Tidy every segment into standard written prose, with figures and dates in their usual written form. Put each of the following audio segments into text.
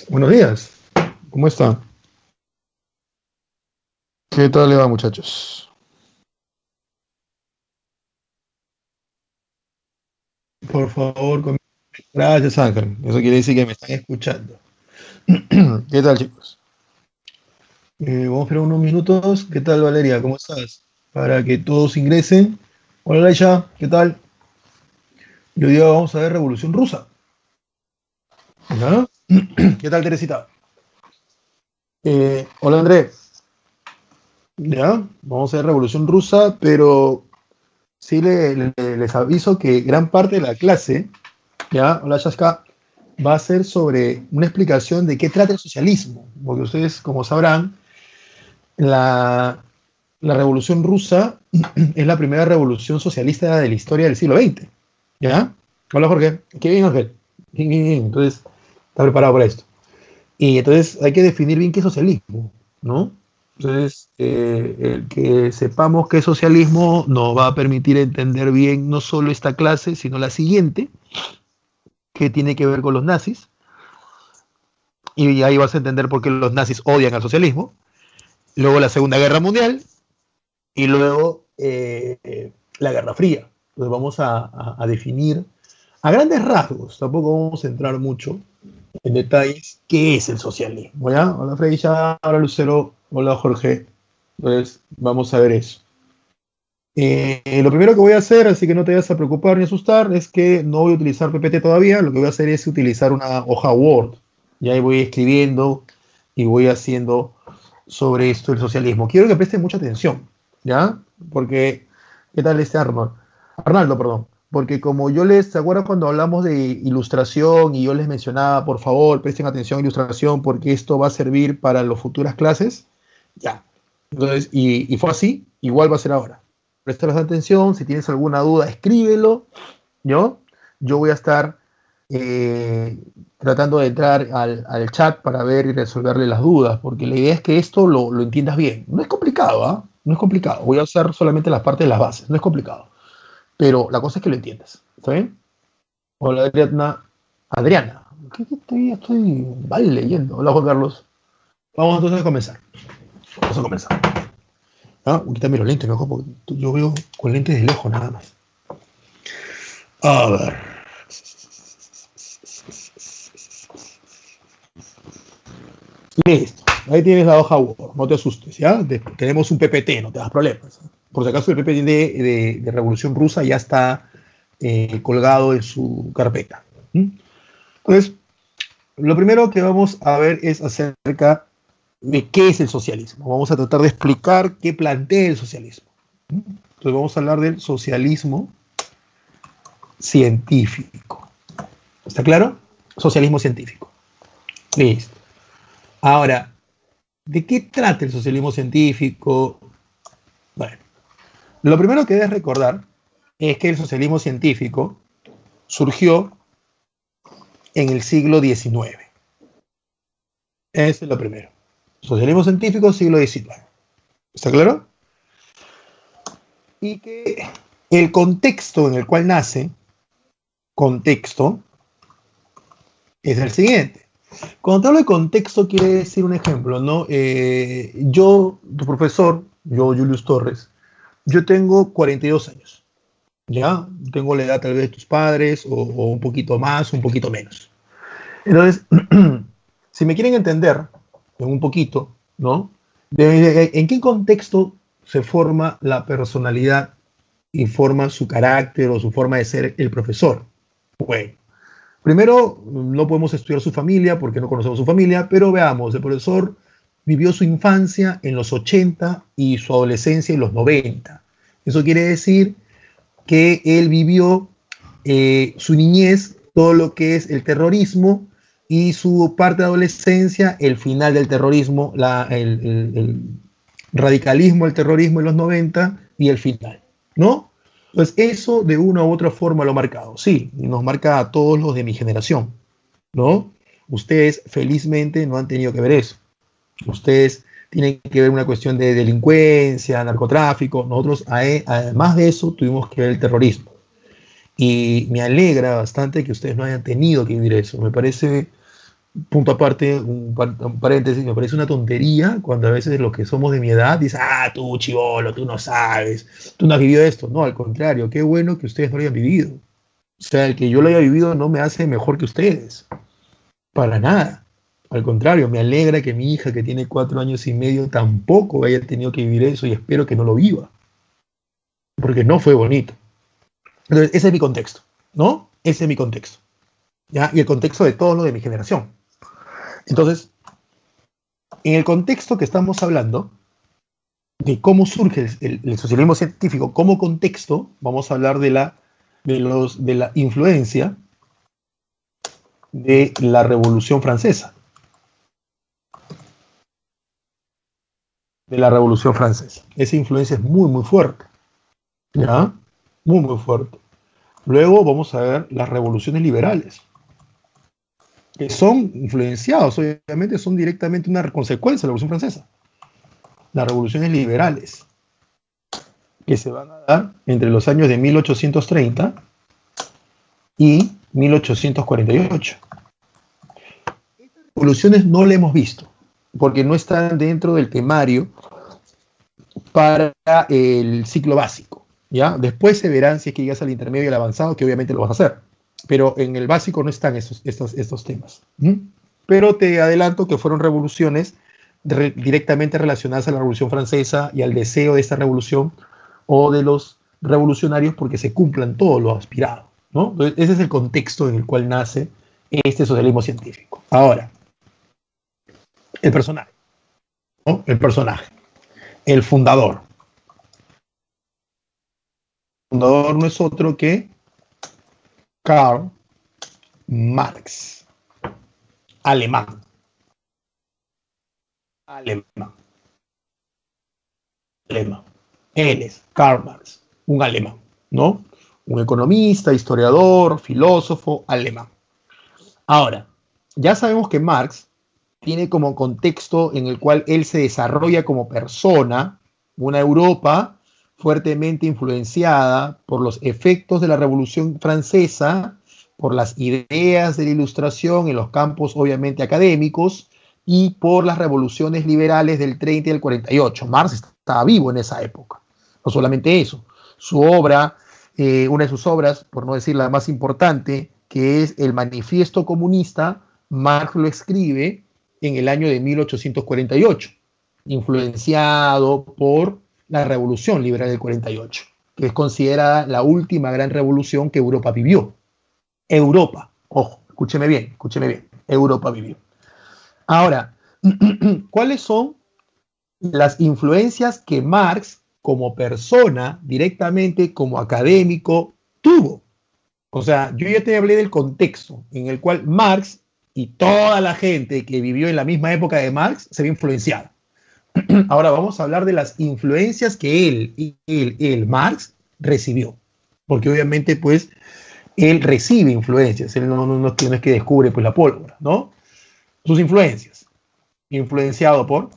Buenos días, ¿cómo está? ¿Qué tal le va, muchachos? Por favor, gracias, Ángel. Eso quiere decir que me están escuchando. ¿Qué tal, chicos? Vamos a esperar unos minutos. ¿Qué tal, Valeria? ¿Cómo estás? Para que todos ingresen. Hola, Laisha, ¿qué tal? Y hoy día vamos a ver Revolución Rusa. ¿Ya? ¿Qué tal, Teresita? Hola, André. ¿Ya? Vamos a ver Revolución Rusa, pero sí les aviso que gran parte de la clase, ¿ya? Hola, Shaska, va a ser sobre una explicación de qué trata el socialismo, porque ustedes, como sabrán, la, la Revolución Rusa es la primera revolución socialista de la historia del siglo XX. ¿Ya? Hola, Jorge. Qué bien, Jorge. Bien, bien, bien. Entonces, está preparado para esto. Y entonces hay que definir bien qué es socialismo, ¿no? Entonces, el que sepamos qué es socialismo nos va a permitir entender bien no solo esta clase, sino la siguiente, que tiene que ver con los nazis, y ahí vas a entender por qué los nazis odian al socialismo, luego la Segunda Guerra Mundial y luego la Guerra Fría. Entonces vamos a definir a grandes rasgos, tampoco vamos a entrar mucho en detalles, qué es el socialismo. ¿Ya? Hola Freya, hola Lucero, hola Jorge. Entonces vamos a ver eso. Lo primero que voy a hacer, así que no te vayas a preocupar ni asustar, es que no voy a utilizar PPT todavía, lo que voy a hacer es utilizar una hoja Word. Y ahí voy escribiendo y voy haciendo sobre esto el socialismo. Quiero que presten mucha atención, ¿ya? Porque, ¿qué tal este Arnold? Arnaldo, perdón. Porque como yo les, ¿se acuerdan cuando hablamos de ilustración y yo les mencionaba, por favor, presten atención a ilustración porque esto va a servir para las futuras clases? Ya. Entonces, y fue así, igual va a ser ahora. Prestarles atención, si tienes alguna duda, escríbelo, ¿yo? Yo voy a estar eh, tratando de entrar al chat para ver y resolverle las dudas, porque la idea es que esto lo entiendas bien. No es complicado, ¿ah? No es complicado. Voy a usar solamente las partes de las bases, no es complicado. Pero la cosa es que lo entiendas. ¿Está bien? Hola, Adriana. Adriana. ¿Qué estoy mal leyendo? Hola, Juan Carlos. Vamos entonces a comenzar. Vamos a comenzar. Ah, quítame los lentes, mejor, porque yo veo con lentes de lejos nada más. A ver. Listo. Ahí tienes la hoja Word. No te asustes, ¿ya? Tenemos un PPT, no te das problemas. Por si acaso el PPT de Revolución Rusa ya está colgado en su carpeta. Entonces, lo primero que vamos a ver es acerca de qué es el socialismo. Vamos a tratar de explicar qué plantea el socialismo. Entonces vamos a hablar del socialismo científico. ¿Está claro? Socialismo científico. Listo. Ahora, ¿de qué trata el socialismo científico? Bueno, lo primero que debes recordar es que el socialismo científico surgió en el siglo XIX. Eso es lo primero. Socialismo científico, siglo XIX. ¿Está claro? Y que el contexto en el cual nace, contexto, es el siguiente. Cuando te hablo de contexto, quiere decir un ejemplo, ¿no? Yo, tu profesor, yo, Julius Torres, yo tengo 42 años, ¿ya? Tengo la edad tal vez de tus padres, o un poquito más, un poquito menos. Entonces, si me quieren entender, en un poquito, ¿no? ¿En qué contexto se forma la personalidad y forma su carácter o su forma de ser el profesor? Bueno, primero, no podemos estudiar su familia porque no conocemos su familia, pero veamos, el profesor vivió su infancia en los 80 y su adolescencia en los 90. Eso quiere decir que él vivió su niñez, todo lo que es el terrorismo, y su parte de adolescencia, el final del terrorismo, el radicalismo, el terrorismo en los 90 y el final, ¿no? Pues eso de una u otra forma lo ha marcado, sí, y nos marca a todos los de mi generación, ¿no? Ustedes felizmente no han tenido que ver eso. Ustedes tienen que ver una cuestión de delincuencia, narcotráfico. Nosotros, además de eso, tuvimos que ver el terrorismo. Y me alegra bastante que ustedes no hayan tenido que vivir eso. Me parece punto aparte, un paréntesis, me parece una tontería cuando a veces los que somos de mi edad dicen, tú chivolo, tú no sabes, tú no has vivido esto. No, al contrario, qué bueno que ustedes no lo hayan vivido. O sea, el que yo lo haya vivido no me hace mejor que ustedes, para nada. Al contrario, me alegra que mi hija, que tiene 4 años y medio, tampoco haya tenido que vivir eso y espero que no lo viva, porque no fue bonito. Entonces, ese es mi contexto, ¿no? Ese es mi contexto, ¿ya? Y el contexto de todo lo de mi generación. Entonces, en el contexto que estamos hablando, de cómo surge el socialismo científico como contexto, vamos a hablar de la influencia de la Revolución Francesa. De la Revolución Francesa. Esa influencia es muy, muy fuerte. ¿Ya? Muy, muy fuerte. Luego vamos a ver las revoluciones liberales, que son influenciados, obviamente, son directamente una consecuencia de la Revolución Francesa. Las revoluciones liberales, que se van a dar entre los años de 1830 y 1848. Estas revoluciones no las hemos visto, porque no están dentro del temario para el ciclo básico, ¿ya? Después se verán si es que llegas al intermedio y al avanzado, que obviamente lo vas a hacer, pero en el básico no están estos temas. Pero te adelanto que fueron revoluciones directamente relacionadas a la Revolución Francesa y al deseo de esta revolución o de los revolucionarios porque se cumplan todo lo aspirado, ¿no? Entonces, ese es el contexto en el cual nace este socialismo científico. Ahora, el personaje, ¿no? El personaje, el fundador. El fundador no es otro que Karl Marx, alemán. Alemán. Alemán. Él es Karl Marx, un alemán, ¿no? Un economista, historiador, filósofo alemán. Ahora, ya sabemos que Marx tiene como contexto en el cual él se desarrolla como persona, una Europa fuertemente influenciada por los efectos de la Revolución Francesa, por las ideas de la Ilustración en los campos obviamente académicos y por las revoluciones liberales del 30 y del 48. Marx estaba vivo en esa época. No solamente eso, su obra, una de sus obras, por no decir la más importante, que es el Manifiesto Comunista, Marx lo escribe en el año de 1848, influenciado por la Revolución Liberal del 48, que es considerada la última gran revolución que Europa vivió. Europa, ojo, escúcheme bien, Europa vivió. Ahora, ¿cuáles son las influencias que Marx, como persona, directamente como académico, tuvo? O sea, yo ya te hablé del contexto en el cual Marx y toda la gente que vivió en la misma época de Marx se ve influenciada. Ahora vamos a hablar de las influencias que él, Marx, recibió. Porque obviamente, pues, él recibe influencias. Él no es que descubre, pues, la pólvora, ¿no? Sus influencias. Influenciado por...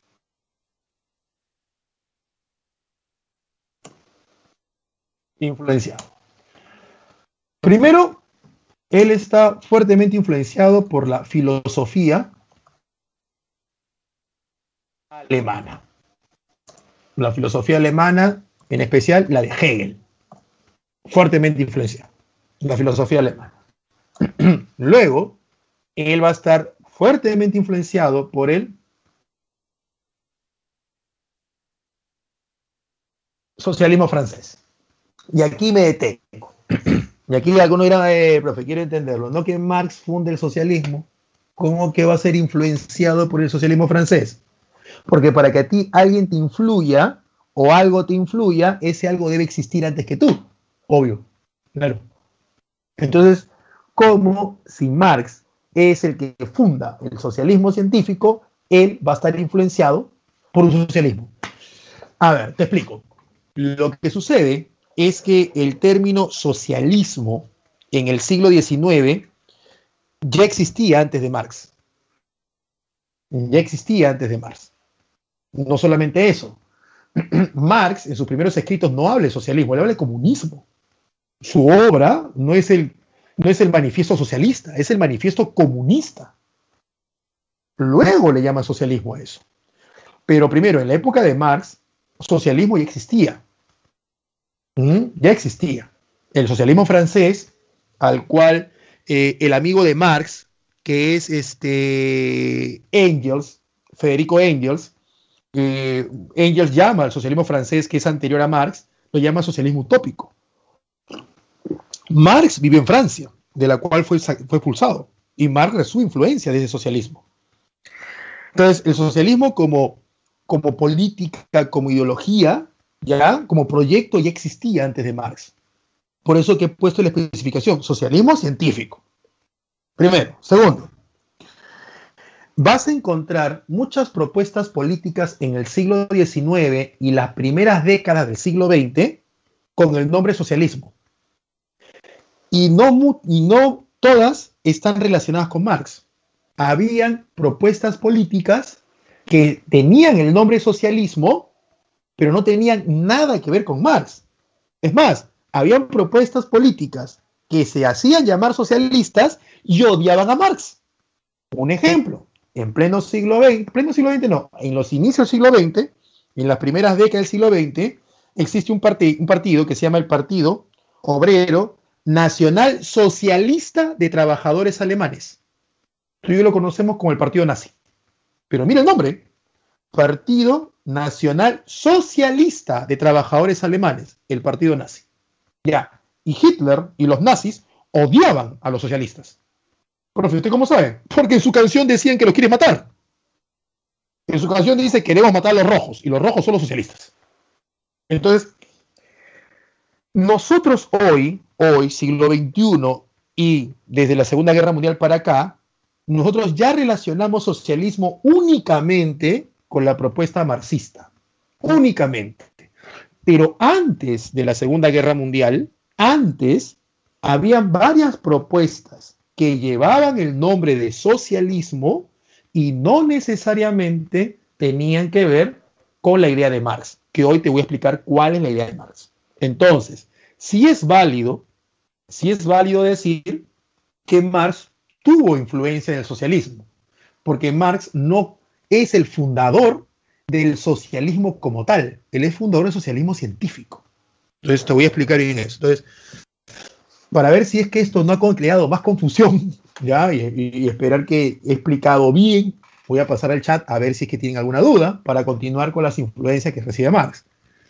Influenciado. Primero, él está fuertemente influenciado por la filosofía alemana. La filosofía alemana, en especial la de Hegel. Fuertemente influenciado. La filosofía alemana. Luego, él va a estar fuertemente influenciado por el socialismo francés. Y aquí me detengo. Y aquí algunos dirán, profe, quiero entenderlo. No que Marx funde el socialismo, ¿cómo que va a ser influenciado por el socialismo francés? Porque para que a ti alguien te influya o algo te influya, ese algo debe existir antes que tú. Obvio. Claro. Entonces, ¿cómo si Marx es el que funda el socialismo científico, él va a estar influenciado por un socialismo? A ver, te explico. Lo que sucede es que el término socialismo en el siglo XIX ya existía antes de Marx. Ya existía antes de Marx. No solamente eso. Marx, en sus primeros escritos, no habla de socialismo, él habla de comunismo. Su obra no es el manifiesto socialista, es el manifiesto comunista. Luego le llaman socialismo a eso. Pero primero, en la época de Marx, socialismo ya existía. Ya existía. El socialismo francés, al cual el amigo de Marx, que es Engels, Federico Engels, Engels llama al socialismo francés, que es anterior a Marx, lo llama socialismo utópico. Marx vivió en Francia, de la cual fue expulsado, y Marx recibió influencia de ese socialismo. Entonces, el socialismo como política, como ideología, ya como proyecto ya existía antes de Marx. Por eso que he puesto la especificación, socialismo científico. Primero. Segundo, vas a encontrar muchas propuestas políticas en el siglo XIX y las primeras décadas del siglo XX con el nombre socialismo. Y no todas están relacionadas con Marx. Habían propuestas políticas que tenían el nombre socialismo, pero no tenían nada que ver con Marx. Es más, habían propuestas políticas que se hacían llamar socialistas y odiaban a Marx. Un ejemplo, en pleno siglo XX no, en los inicios del siglo XX, en las primeras décadas del siglo XX, existe un partido que se llama el Partido Obrero Nacional Socialista de Trabajadores Alemanes. Tú y yo lo conocemos como el Partido Nazi. Pero mira el nombre, Partido Nacional Socialista de Trabajadores Alemanes, el Partido Nazi. Ya, y Hitler y los nazis odiaban a los socialistas. Profe, ¿usted cómo sabe? Porque en su canción decían que los quiere matar. En su canción dice queremos matar a los rojos, y los rojos son los socialistas. Entonces, nosotros hoy, siglo XXI, y desde la Segunda Guerra Mundial para acá, nosotros ya relacionamos socialismo únicamente con la propuesta marxista. Únicamente. Pero antes de la Segunda Guerra Mundial, habían varias propuestas que llevaban el nombre de socialismo y no necesariamente tenían que ver con la idea de Marx, que hoy te voy a explicar cuál es la idea de Marx. Entonces, sí es válido decir que Marx tuvo influencia en el socialismo, porque Marx no es el fundador del socialismo como tal, él es fundador del socialismo científico. Entonces te voy a explicar bien eso. Entonces, para ver si es que esto no ha creado más confusión, ¿ya? Y esperar que he explicado bien, voy a pasar al chat a ver si es que tienen alguna duda para continuar con las influencias que recibe Marx.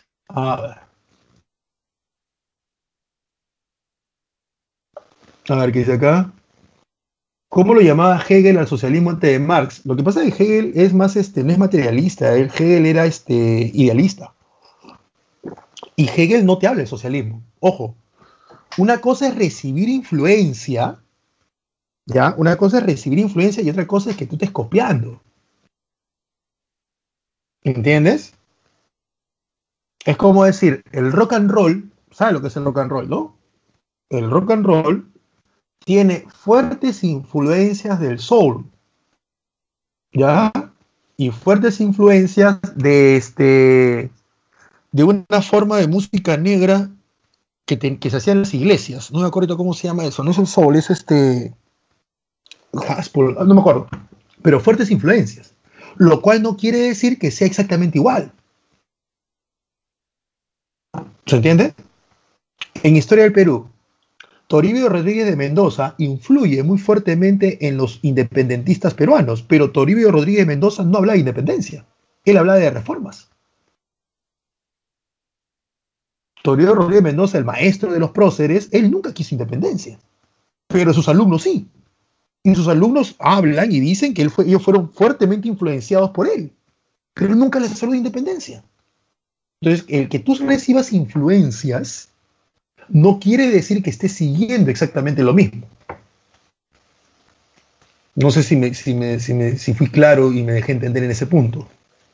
A ver qué dice acá. ¿Cómo lo llamaba Hegel al socialismo antes de Marx? Lo que pasa es que Hegel es más, no es materialista, Hegel era idealista. Y Hegel no te habla de socialismo. Ojo, una cosa es recibir influencia, ¿ya? Una cosa es recibir influencia y otra cosa es que tú estés copiando. ¿Entiendes? Es como decir, el rock and roll, ¿sabes lo que es el rock and roll, no? El rock and roll tiene fuertes influencias del soul, ¿ya? Y fuertes influencias de una forma de música negra que se hacía en las iglesias. No me acuerdo cómo se llama eso. No es el soul, es gospel, no me acuerdo. Pero fuertes influencias. Lo cual no quiere decir que sea exactamente igual. ¿Se entiende? En Historia del Perú, Toribio Rodríguez de Mendoza influye muy fuertemente en los independentistas peruanos, pero Toribio Rodríguez de Mendoza no habla de independencia. Él habla de reformas. Toribio Rodríguez de Mendoza, el maestro de los próceres, él nunca quiso independencia, pero sus alumnos sí. Y sus alumnos hablan y dicen que ellos fueron fuertemente influenciados por él, pero él nunca les habló de independencia. Entonces, el que tú recibas influencias no quiere decir que estés siguiendo exactamente lo mismo. No sé si fui claro y me dejé entender en ese punto.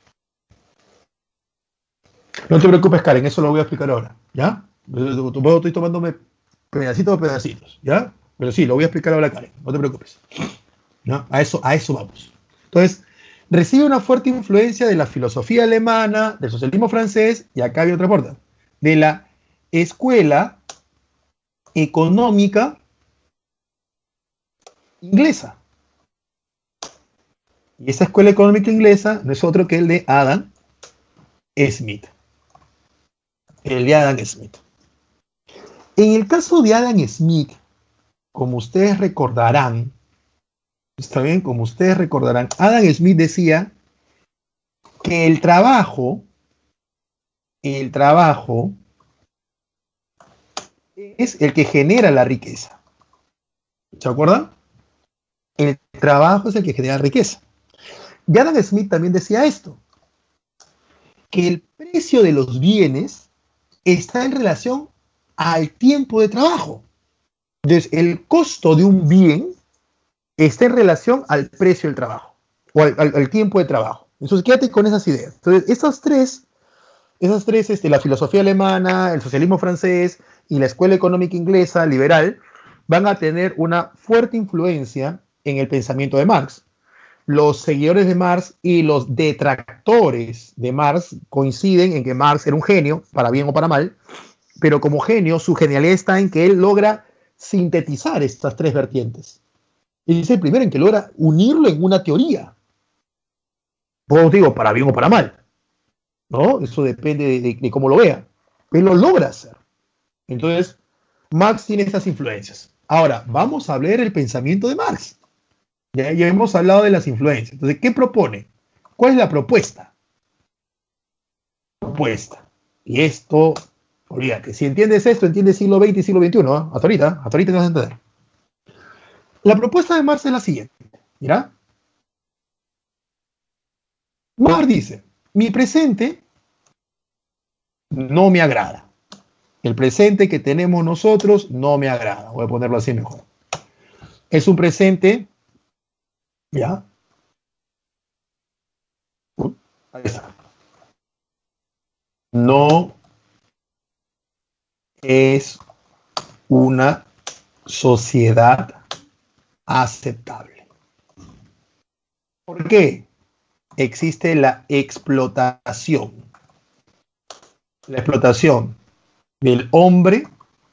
No te preocupes, Karen, eso lo voy a explicar ahora, ¿ya? Estoy tomándome pedacitos a pedacitos, ¿ya? Pero sí, lo voy a explicar ahora, Karen, no te preocupes. ¿No? A eso vamos. Entonces, recibe una fuerte influencia de la filosofía alemana, del socialismo francés, y acá hay otra puerta, de la escuela económica inglesa. Y esa escuela económica inglesa no es otro que el de Adam Smith. El de Adam Smith. En el caso de Adam Smith, como ustedes recordarán, está bien, como ustedes recordarán, Adam Smith decía que el trabajo es el que genera la riqueza. ¿Se acuerdan? El trabajo es el que genera riqueza. Y Adam Smith también decía esto, que el precio de los bienes está en relación al tiempo de trabajo. Entonces, el costo de un bien está en relación al precio del trabajo, o al tiempo de trabajo. Entonces, quédate con esas ideas. Entonces, esas tres, la filosofía alemana, el socialismo francés y la escuela económica inglesa liberal, van a tener una fuerte influencia en el pensamiento de Marx. Los seguidores de Marx y los detractores de Marx coinciden en que Marx era un genio, para bien o para mal, pero como genio, su genialidad está en que él logra sintetizar estas tres vertientes. Y es el primero en que logra unirlo en una teoría. Por digo, para bien o para mal, ¿no? Eso depende de cómo lo vea. Él lo logra hacer. Entonces, Marx tiene estas influencias. Ahora, vamos a ver el pensamiento de Marx. Ya hemos hablado de las influencias. Entonces, ¿qué propone? ¿Cuál es la propuesta? Y esto, olvídate, si entiendes esto, entiendes siglo XX y siglo XXI, ¿eh? Hasta ahorita te vas a entender. La propuesta de Marx es la siguiente. ¿Mira? Marx dice, mi presente no me agrada. El presente que tenemos nosotros no me agrada. Voy a ponerlo así mejor. Es un presente, ¿ya? Ahí está. No es una sociedad aceptable. ¿Por qué? Existe la explotación. La explotación del hombre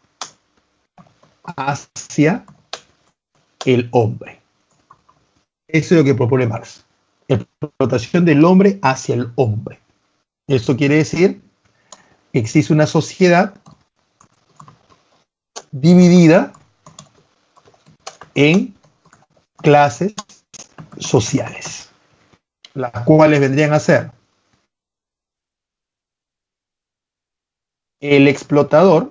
hacia el hombre. Eso es lo que propone Marx. Explotación del hombre hacia el hombre. Esto quiere decir que existe una sociedad dividida en clases sociales, las cuales vendrían a ser el explotador,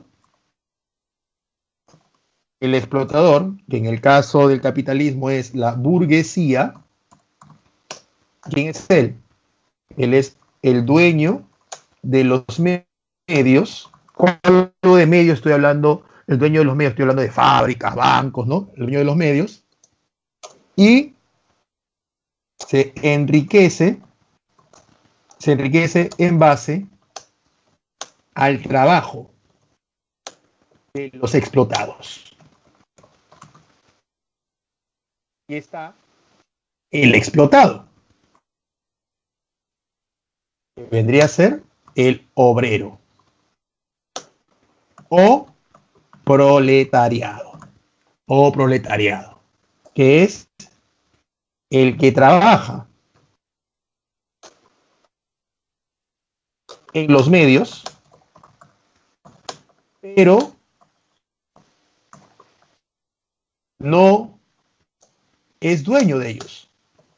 que en el caso del capitalismo es la burguesía. ¿Quién es él? Él es el dueño de los medios. Cuando hablo de medios estoy hablando, el dueño de los medios, estoy hablando de fábricas, bancos, ¿no? El dueño de los medios. Y se enriquece en base al trabajo de los explotados. Y está el explotado, que vendría a ser el obrero o proletariado, que es el que trabaja en los medios, pero no es dueño de ellos.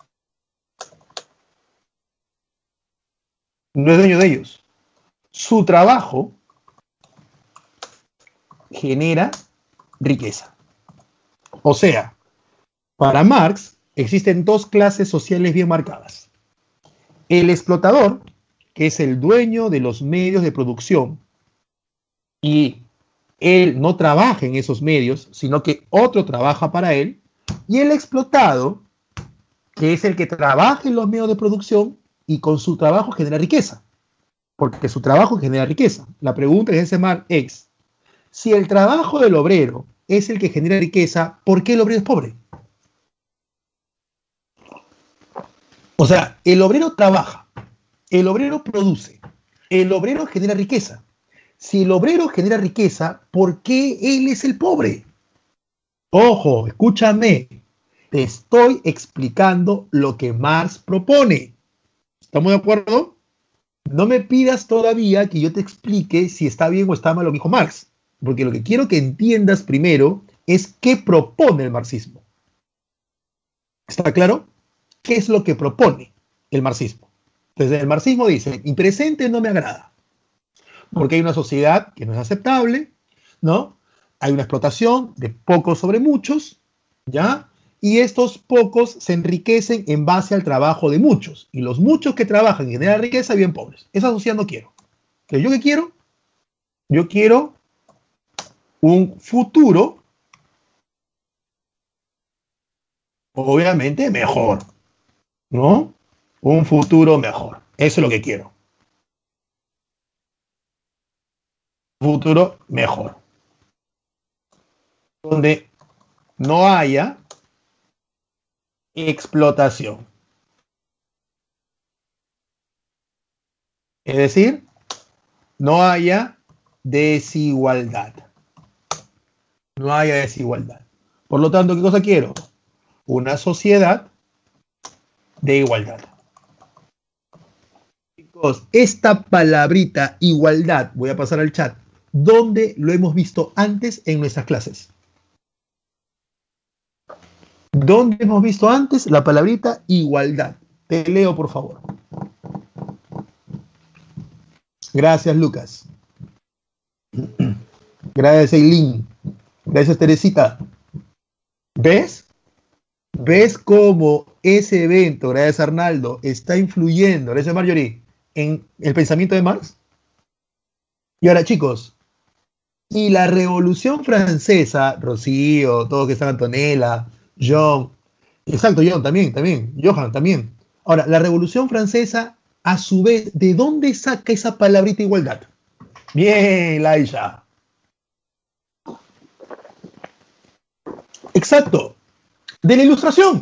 No es dueño de ellos. Su trabajo genera riqueza. O sea, para Marx existen dos clases sociales bien marcadas. El explotador, que es el dueño de los medios de producción, y él no trabaja en esos medios, sino que otro trabaja para él, y el explotado, que es el que trabaja en los medios de producción y con su trabajo genera riqueza, porque su trabajo genera riqueza. La pregunta que hace Marx es, si el trabajo del obrero es el que genera riqueza, ¿por qué el obrero es pobre? O sea, el obrero trabaja, el obrero produce, el obrero genera riqueza. Si el obrero genera riqueza, ¿por qué él es el pobre? Ojo, escúchame. Te estoy explicando lo que Marx propone. ¿Estamos de acuerdo? No me pidas todavía que yo te explique si está bien o está mal lo que dijo Marx, porque lo que quiero que entiendas primero es qué propone el marxismo. ¿Está claro? ¿Qué es lo que propone el marxismo? Entonces, el marxismo dice, mi presente no me agrada, porque hay una sociedad que no es aceptable, ¿no? Hay una explotación de pocos sobre muchos, ¿ya? Y estos pocos se enriquecen en base al trabajo de muchos. Y los muchos que trabajan y generan riqueza viven pobres. Esa sociedad no quiero. ¿Qué yo qué quiero? Yo quiero un futuro, obviamente, mejor, ¿no? Un futuro mejor. Eso es lo que quiero. Un futuro mejor. Donde no haya explotación. Es decir, no haya desigualdad. No haya desigualdad. Por lo tanto, ¿qué cosa quiero? Una sociedad de igualdad. Chicos, esta palabrita igualdad, voy a pasar al chat, ¿dónde lo hemos visto antes en nuestras clases? ¿Dónde hemos visto antes la palabrita igualdad? Te leo, por favor. Gracias, Lucas. Gracias, Eileen. Gracias, Teresita. ¿Ves? ¿Ves cómo ese evento, gracias Arnaldo, está influyendo, gracias Marjorie, en el pensamiento de Marx? Y ahora, chicos, y la Revolución Francesa, Rocío, todos que están, Antonella, John, exacto, John también, Johan también. Ahora, la Revolución Francesa, a su vez, ¿de dónde saca esa palabrita igualdad? Bien, Laisha. Exacto. De la Ilustración.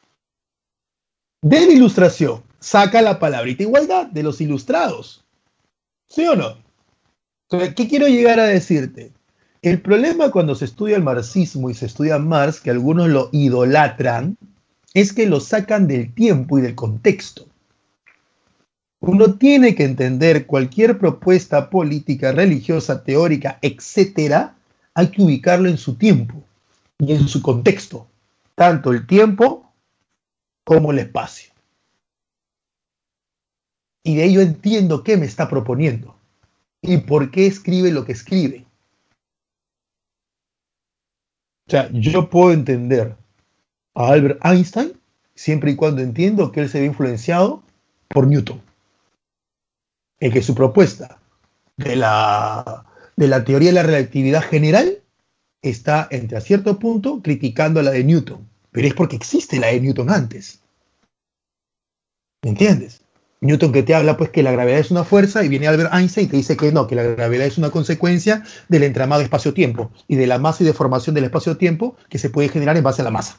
De la Ilustración. Saca la palabrita igualdad de los ilustrados. ¿Sí o no? Entonces, ¿qué quiero llegar a decirte? El problema cuando se estudia el marxismo y se estudia Marx, que algunos lo idolatran, es que lo sacan del tiempo y del contexto. Uno tiene que entender cualquier propuesta política, religiosa, teórica, etcétera, hay que ubicarlo en su tiempo y en su contexto, tanto el tiempo como el espacio. Y de ahí yo entiendo qué me está proponiendo y por qué escribe lo que escribe. O sea, yo puedo entender a Albert Einstein siempre y cuando entiendo que él se ve influenciado por Newton. En que su propuesta de la teoría de la relatividad general está, entre a cierto punto, criticando la de Newton. Pero es porque existe la de Newton antes. ¿Me entiendes? Newton que te habla pues que la gravedad es una fuerza y viene Albert Einstein y te dice que no, que la gravedad es una consecuencia del entramado espacio-tiempo y de la masa y deformación del espacio-tiempo que se puede generar en base a la masa.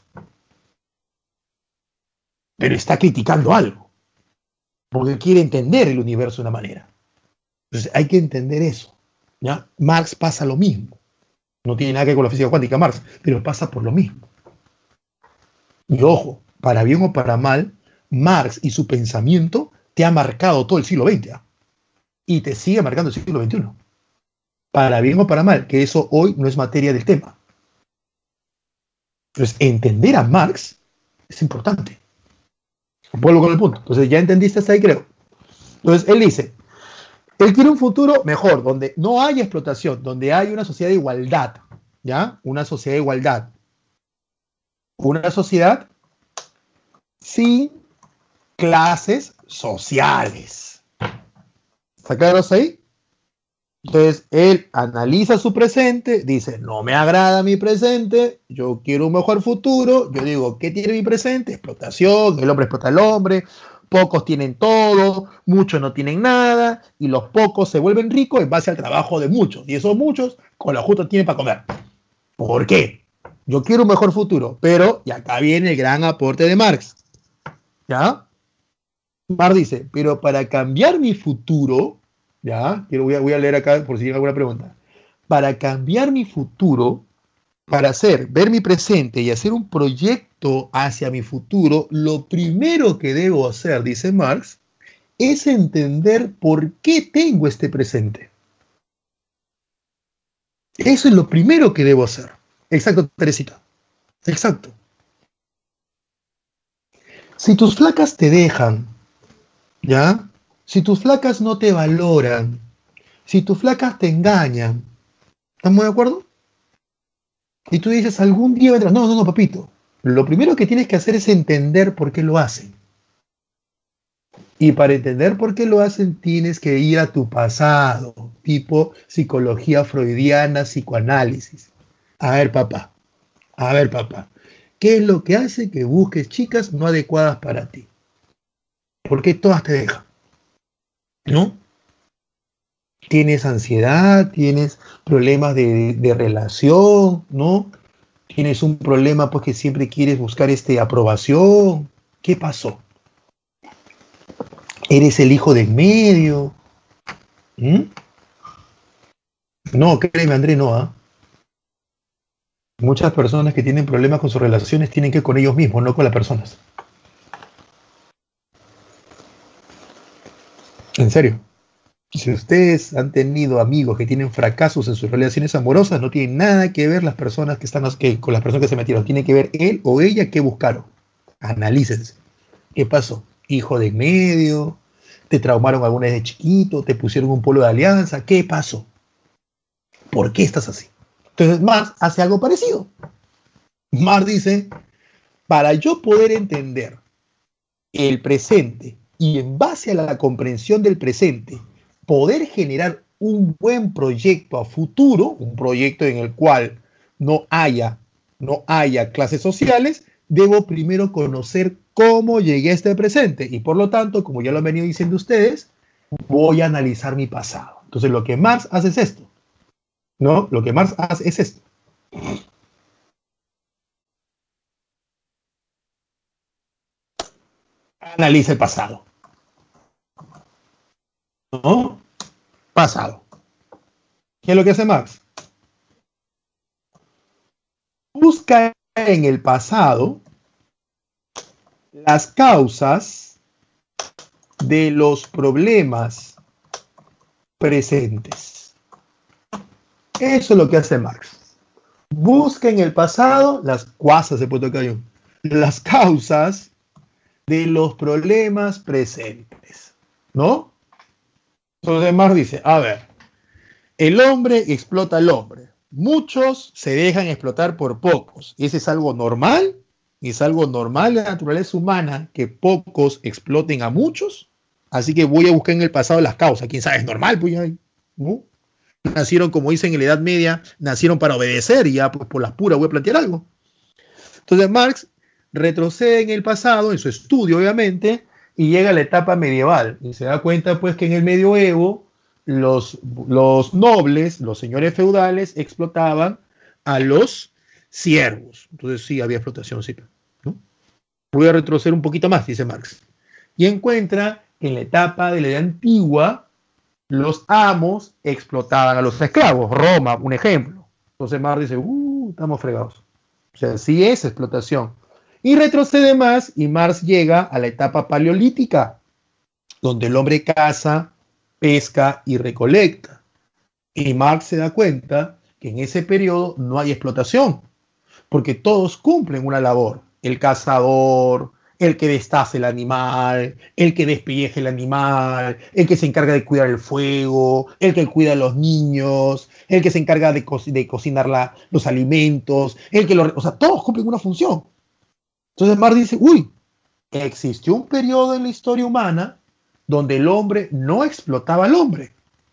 Pero está criticando algo, porque quiere entender el universo de una manera. Entonces hay que entender eso, ¿ya? Marx pasa lo mismo. No tiene nada que ver con la física cuántica Marx, pero pasa por lo mismo. Y ojo, para bien o para mal, Marx y su pensamiento te ha marcado todo el siglo XX, ¿eh? Y te sigue marcando el siglo XXI. Para bien o para mal, que eso hoy no es materia del tema. Entonces, entender a Marx es importante. Vuelvo con el punto. Entonces, ya entendiste hasta ahí, creo. Entonces, él dice, él quiere un futuro mejor, donde no haya explotación, donde haya una sociedad de igualdad, ¿ya? Una sociedad de igualdad. Una sociedad sin clases sociales. ¿Está claro ahí? Entonces, él analiza su presente, dice, no me agrada mi presente, yo quiero un mejor futuro. Yo digo, ¿qué tiene mi presente? Explotación, el hombre explota al hombre, pocos tienen todo, muchos no tienen nada, y los pocos se vuelven ricos en base al trabajo de muchos, y esos muchos con lo justo tienen para comer. ¿Por qué? Yo quiero un mejor futuro, pero, y acá viene el gran aporte de Marx, ¿ya? Marx dice, pero para cambiar mi futuro, ¿ya? Voy a leer acá por si hay alguna pregunta. Para cambiar mi futuro, para ver mi presente y hacer un proyecto proyecto hacia mi futuro, lo primero que debo hacer, dice Marx, es entender por qué tengo este presente. Eso es lo primero que debo hacer. Exacto, Teresita. Exacto. Si tus flacas te dejan, ¿ya? Si tus flacas no te valoran, si tus flacas te engañan, ¿estamos de acuerdo? Y tú dices, algún día vendrás. No, no, no, papito. Lo primero que tienes que hacer es entender por qué lo hacen. Y para entender por qué lo hacen, tienes que ir a tu pasado, tipo psicología freudiana, psicoanálisis. A ver, papá, ¿qué es lo que hace que busques chicas no adecuadas para ti? ¿Por qué todas te dejan? ¿No? Tienes ansiedad, tienes problemas de relación, ¿no? Tienes un problema pues que siempre quieres buscar aprobación. ¿Qué pasó? ¿Eres el hijo del medio? ¿Mm? No, créeme, André, no, ¿ah? Muchas personas que tienen problemas con sus relaciones tienen que ir con ellos mismos, no con las personas. En serio. Si ustedes han tenido amigos que tienen fracasos en sus relaciones amorosas, no tienen nada que ver las personas que están con las personas que se metieron. Tiene que ver él o ella qué buscaron. Analícense. ¿Qué pasó? Hijo de medio, te traumaron alguna vez de chiquito, te pusieron un polo de alianza. ¿Qué pasó? ¿Por qué estás así? Entonces Marx hace algo parecido. Marx dice, para yo poder entender el presente y en base a la comprensión del presente, poder generar un buen proyecto a futuro, un proyecto en el cual no haya clases sociales, debo primero conocer cómo llegué a este presente. Y por lo tanto, como ya lo han venido diciendo ustedes, voy a analizar mi pasado. Entonces lo que Marx hace es esto. ¿No? Lo que Marx hace es esto. Analiza el pasado. ¿No? Pasado. ¿Qué es lo que hace Marx? Busca en el pasado las causas de los problemas presentes. Eso es lo que hace Marx. Busca en el pasado las causas de los problemas presentes, ¿no? Entonces Marx dice, a ver, el hombre explota al hombre. Muchos se dejan explotar por pocos. ¿Ese es algo normal? ¿Es algo normal de la naturaleza humana que pocos exploten a muchos? Así que voy a buscar en el pasado las causas. ¿Quién sabe? Es normal, pues, ¿no? Nacieron, como dicen en la Edad Media, nacieron para obedecer y ya pues, por las puras voy a plantear algo. Entonces Marx retrocede en el pasado, en su estudio obviamente, y llega a la etapa medieval. Y se da cuenta pues que en el medioevo los nobles, los señores feudales, explotaban a los siervos. Entonces sí, había explotación, sí. ¿No? Voy a retroceder un poquito más, dice Marx. Y encuentra que en la etapa de la Edad Antigua, los amos explotaban a los esclavos. Roma, un ejemplo. Entonces Marx dice, estamos fregados. O sea, sí es explotación. Y retrocede más y Marx llega a la etapa paleolítica, donde el hombre caza, pesca y recolecta. Y Marx se da cuenta que en ese periodo no hay explotación, porque todos cumplen una labor. El cazador, el que destace el animal, el que despelleje el animal, el que se encarga de cuidar el fuego, el que cuida a los niños, el que se encarga de cocinar los alimentos, o sea, todos cumplen una función. Entonces Marx dice, existió un periodo en la historia humana donde el hombre no explotaba al hombre.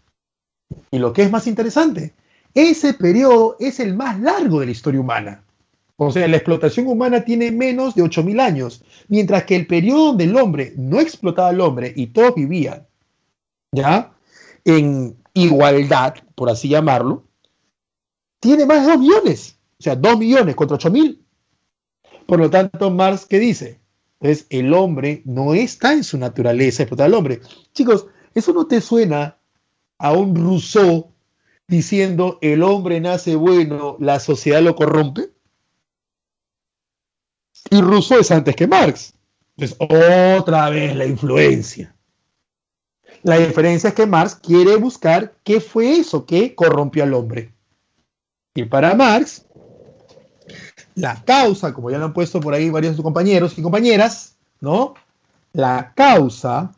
Y lo que es más interesante, ese periodo es el más largo de la historia humana. O sea, la explotación humana tiene menos de 8.000 años, mientras que el periodo donde el hombre no explotaba al hombre y todos vivían, ¿ya? En igualdad, por así llamarlo, tiene más de 2 millones. O sea, 2 millones contra 8.000. Por lo tanto, Marx, ¿qué dice? Entonces, el hombre no está en su naturaleza explotar al hombre. Chicos, ¿eso no te suena a un Rousseau diciendo el hombre nace bueno, la sociedad lo corrompe? Y Rousseau es antes que Marx. Entonces, otra vez la influencia. La diferencia es que Marx quiere buscar qué fue eso que corrompió al hombre. Y para Marx, la causa, como ya lo han puesto por ahí varios de sus compañeros y compañeras, ¿no? La causa,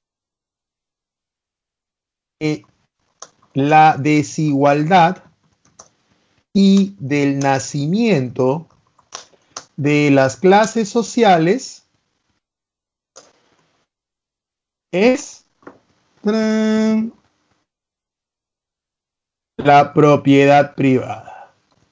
la desigualdad y del nacimiento de las clases sociales es la propiedad privada.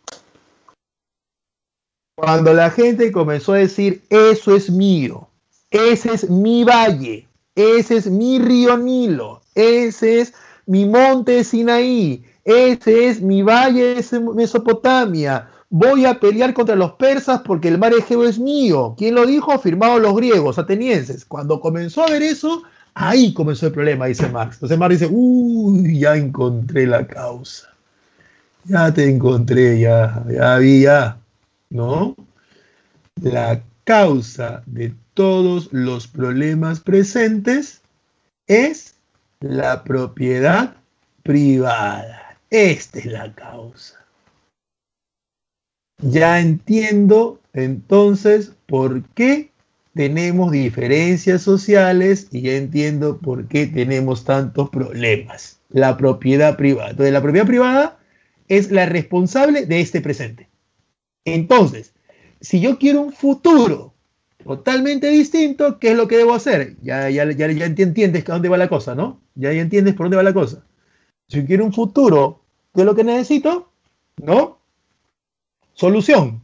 Cuando la gente comenzó a decir, eso es mío, ese es mi valle, ese es mi río Nilo, ese es mi monte Sinaí, ese es mi valle de Mesopotamia, voy a pelear contra los persas porque el mar Egeo es mío. ¿Quién lo dijo? Firmaron los griegos, atenienses. Cuando comenzó a ver eso, ahí comenzó el problema, dice Marx. Entonces Marx dice, uy, ya encontré la causa. Ya te encontré, ya vi, ya. ¿No? La causa de todos los problemas presentes es la propiedad privada. Esta es la causa. Ya entiendo entonces por qué tenemos diferencias sociales y ya entiendo por qué tenemos tantos problemas. La propiedad privada. Entonces, la propiedad privada es la responsable de este presente. Entonces, si yo quiero un futuro totalmente distinto, ¿qué es lo que debo hacer? Ya entiendes a dónde va la cosa, ¿no? Ya entiendes por dónde va la cosa. Si yo quiero un futuro, ¿qué es lo que necesito? ¿No? Solución.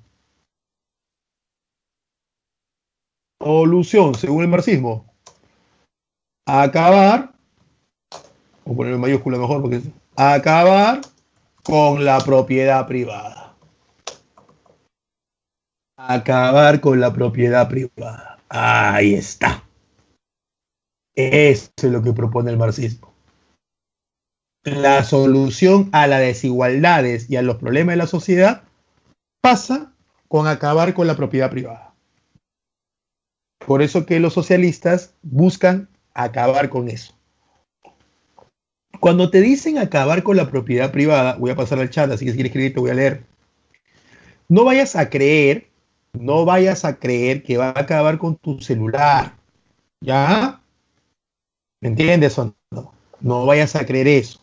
Solución, según el marxismo. Acabar, o poner en mayúscula mejor, porque es acabar con la propiedad privada. Acabar con la propiedad privada. Ahí está. Eso es lo que propone el marxismo. La solución a las desigualdades y a los problemas de la sociedad pasa con acabar con la propiedad privada. Por eso que los socialistas buscan acabar con eso. Cuando te dicen acabar con la propiedad privada, voy a pasar al chat, así que si quieres escribir te voy a leer. No vayas a creer, no vayas a creer que va a acabar con tu celular. ¿Ya? ¿Me entiendes o no? No vayas a creer eso.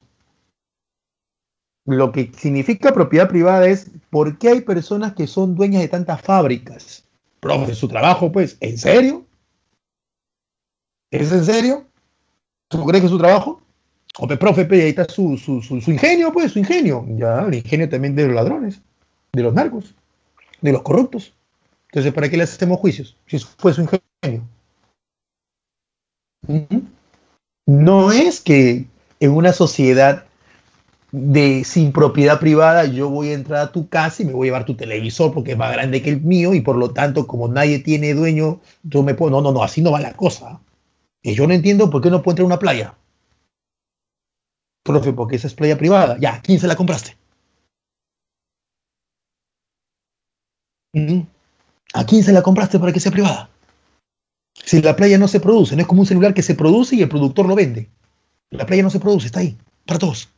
Lo que significa propiedad privada es por qué hay personas que son dueñas de tantas fábricas. Profe, su trabajo, pues, ¿en serio? ¿Es en serio? ¿Tú crees que es su trabajo? O profe, ahí está su ingenio, pues, su ingenio. Ya, el ingenio también de los ladrones, de los narcos, de los corruptos. Entonces, ¿para qué le hacemos juicios? Si fue su ingenio. No es que en una sociedad sin propiedad privada yo voy a entrar a tu casa y me voy a llevar tu televisor porque es más grande que el mío y por lo tanto, como nadie tiene dueño, yo me puedo. No, así no va la cosa. Y yo no entiendo por qué no puedo entrar a una playa. Profe, porque esa es playa privada. Ya, ¿quién se la compraste? ¿A quién se la compraste para que sea privada? Si la playa no se produce, no es como un celular que se produce y el productor lo vende. La playa no se produce, está ahí, para todos.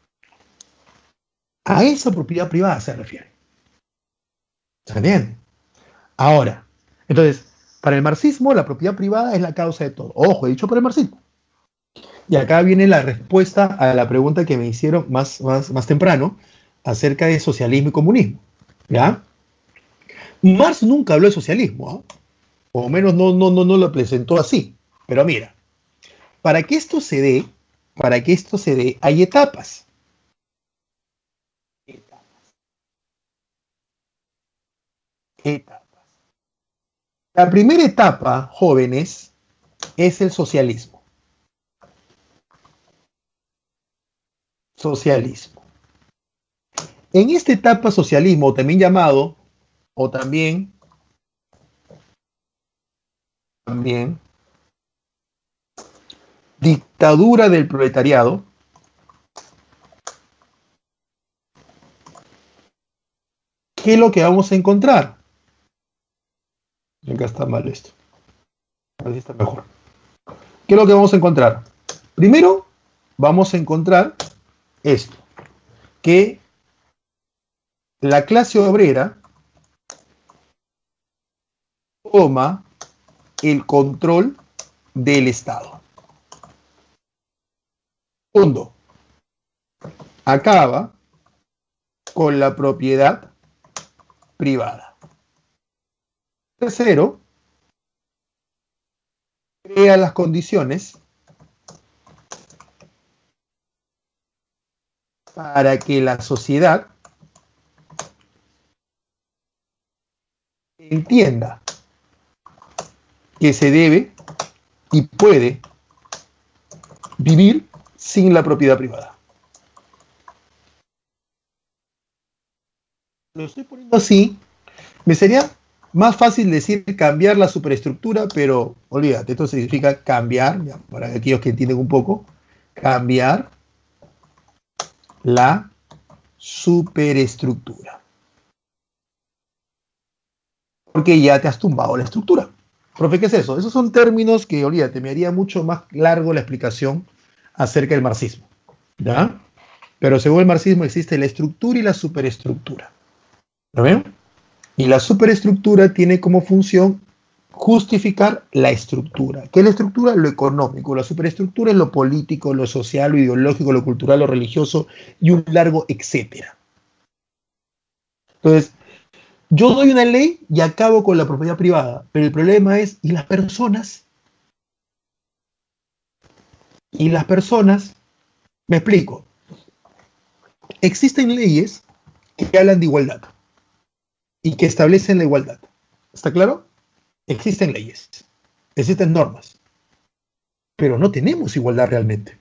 A esa propiedad privada se refiere. ¿Se entiende? Ahora, entonces, para el marxismo, la propiedad privada es la causa de todo. Ojo, he dicho para el marxismo. Y acá viene la respuesta a la pregunta que me hicieron más temprano acerca de socialismo y comunismo. ¿Ya? Marx nunca habló de socialismo, ¿eh? O menos no lo presentó así. Pero mira, para que esto se dé, hay etapas. Etapas. La primera etapa, jóvenes, es el socialismo. Socialismo. En esta etapa socialismo, también llamado, o también, dictadura del proletariado, ¿qué es lo que vamos a encontrar? Acá está mal esto. A ver si está mejor. ¿Qué es lo que vamos a encontrar? Primero, vamos a encontrar esto, que la clase obrera toma el control del Estado. Segundo, acaba con la propiedad privada. Tercero, crea las condiciones para que la sociedad entienda que se debe y puede vivir sin la propiedad privada. Lo estoy poniendo así. Me sería más fácil decir cambiar la superestructura, pero olvídate, esto significa cambiar, ya, para aquellos que entienden un poco, cambiar la superestructura. Porque ya te has tumbado la estructura. Profe, ¿qué es eso? Esos son términos que, olvídate, me haría mucho más largo la explicación acerca del marxismo. ¿Ya? Pero según el marxismo existe la estructura y la superestructura. ¿Lo ven? Y la superestructura tiene como función justificar la estructura. ¿Qué es la estructura? Lo económico. La superestructura es lo político, lo social, lo ideológico, lo cultural, lo religioso y un largo etcétera. Entonces, yo doy una ley y acabo con la propiedad privada, pero el problema es, ¿y las personas? Y las personas, me explico, existen leyes que hablan de igualdad y que establecen la igualdad. ¿Está claro? Existen leyes, existen normas, pero no tenemos igualdad realmente.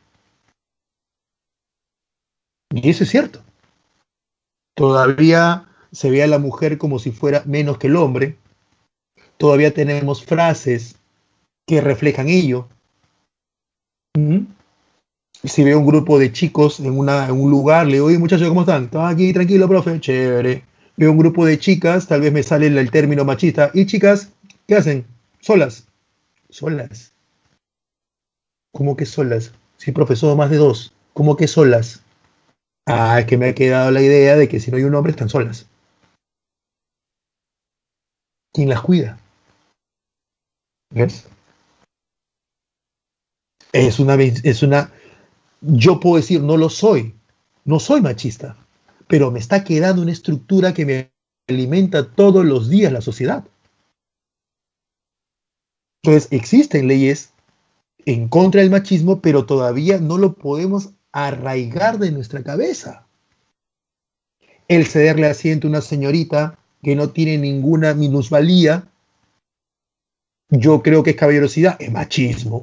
Y eso es cierto. Todavía se ve a la mujer como si fuera menos que el hombre. Todavía tenemos frases que reflejan ello. Si veo un grupo de chicos en un lugar, le digo, oye muchachos, ¿cómo están? ¿Están aquí tranquilo, profe? Chévere. Veo un grupo de chicas, tal vez me sale el término machista. ¿Y chicas? ¿Qué hacen? Solas. Solas. ¿Cómo que solas? Sí, profesor, más de dos. ¿Cómo que solas? Ah, es que me ha quedado la idea de que si no hay un hombre están solas. ¿Quién las cuida? ¿Ves? Yo puedo decir, no lo soy. No soy machista. Pero me está quedando una estructura que me alimenta todos los días la sociedad. Entonces, existen leyes en contra del machismo, pero todavía no lo podemos arraigar de nuestra cabeza. El cederle asiento a una señorita que no tiene ninguna minusvalía, yo creo que es caballerosidad, es machismo.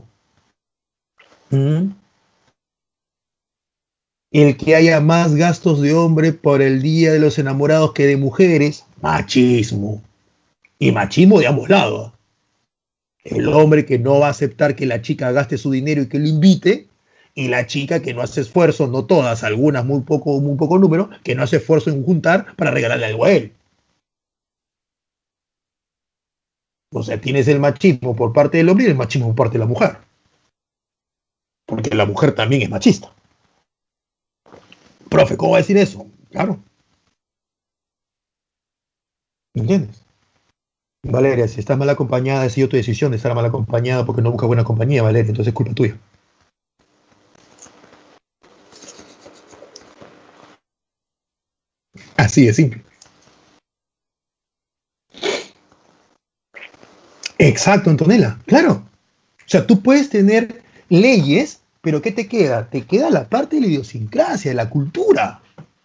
El que haya más gastos de hombre por el Día de los Enamorados que de mujeres, machismo. Y machismo de ambos lados. El hombre que no va a aceptar que la chica gaste su dinero y que lo invite, y la chica que no hace esfuerzo, no todas, algunas muy poco número, que no hace esfuerzo en juntar para regalarle algo a él. O sea, tienes el machismo por parte del hombre y el machismo por parte de la mujer. Porque la mujer también es machista. Profe, ¿cómo va a decir eso? Claro. ¿Entiendes? Valeria, si estás mal acompañada, ha sido tu decisión de estar mal acompañada porque no buscas buena compañía, Valeria, entonces es culpa tuya. Así de simple. Exacto, Antonella, claro. O sea, tú puedes tener leyes, pero ¿qué te queda? Te queda la parte de la idiosincrasia, de la cultura.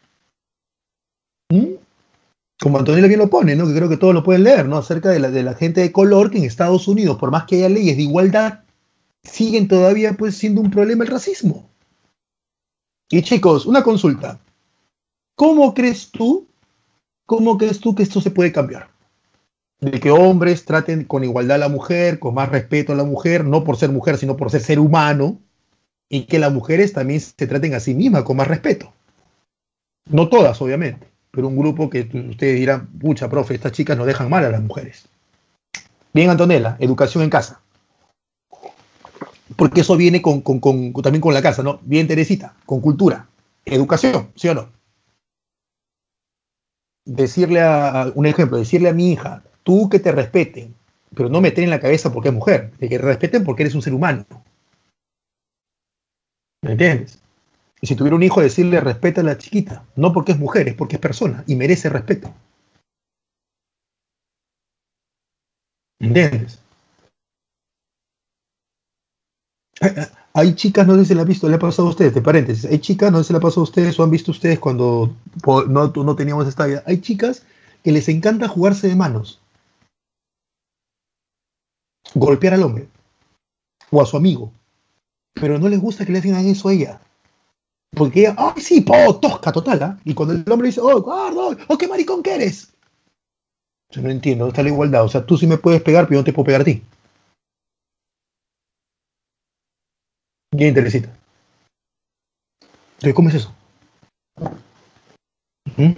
Como Antonella bien lo pone, ¿no? Que creo que todos lo pueden leer, ¿no? Acerca de la gente de color que en Estados Unidos, por más que haya leyes de igualdad, siguen todavía pues siendo un problema el racismo. Y chicos, una consulta. ¿Cómo crees tú que esto se puede cambiar? De que hombres traten con igualdad a la mujer, con más respeto a la mujer, no por ser mujer, sino por ser humano, y que las mujeres también se traten a sí mismas con más respeto. No todas, obviamente, pero un grupo que ustedes dirán, pucha, profe, estas chicas no dejan mal a las mujeres. Bien, Antonella, educación en casa. Porque eso viene también con la casa, ¿no? Bien, Teresita, con cultura. Educación, ¿sí o no? Un ejemplo, decirle a mi hija, tú que te respeten, pero no meter en la cabeza porque es mujer, de que te respeten porque eres un ser humano. ¿Me entiendes? Y si tuviera un hijo, decirle respeta a la chiquita, no porque es mujer, es porque es persona y merece respeto. ¿Me entiendes? Hay chicas, no sé si se la ha visto, le ha pasado a ustedes, de paréntesis, hay chicas, no sé si se la ha pasado a ustedes o han visto ustedes cuando no teníamos esta vida, hay chicas que les encanta jugarse de manos, golpear al hombre o a su amigo, pero no les gusta que le hagan eso a ella. Porque ella, ay, sí, tosca total, ¿ah? Y cuando el hombre dice, oh, guarda, oh, qué maricón que eres. Yo no entiendo, ¿dónde está la igualdad? O sea, tú sí me puedes pegar, pero yo no te puedo pegar a ti. Bien interesita. Entonces, ¿cómo es eso? ¿Mm?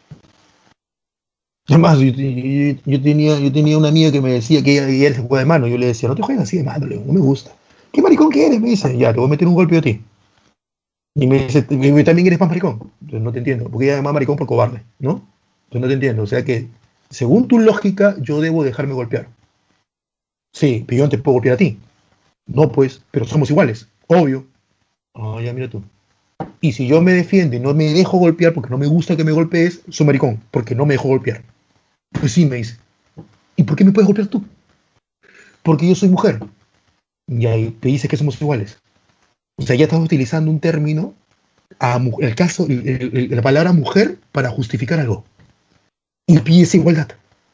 Además, yo tenía una amiga que me decía que ella se juega de mano. Yo le decía, no te juegues así de mano, no me gusta. ¿Qué maricón que eres? Me dice, ya, te voy a meter un golpe a ti. Y me dice, también eres más maricón. Entonces no te entiendo, porque ella es más maricón por cobarde, ¿no? Entonces no te entiendo. O sea que, según tu lógica, yo debo dejarme golpear. Sí, pero yo no te puedo golpear a ti. No, pues, pero somos iguales, obvio. Ah, ya, mira tú. Y si yo me defiendo y no me dejo golpear porque no me gusta que me golpees, soy maricón, porque no me dejo golpear. Pues sí, me dice. ¿Y por qué me puedes golpear tú? Porque yo soy mujer. Y ahí te dice que somos iguales. O sea, ya estás utilizando un término, el caso, la palabra mujer para justificar algo. Y pides igualdad.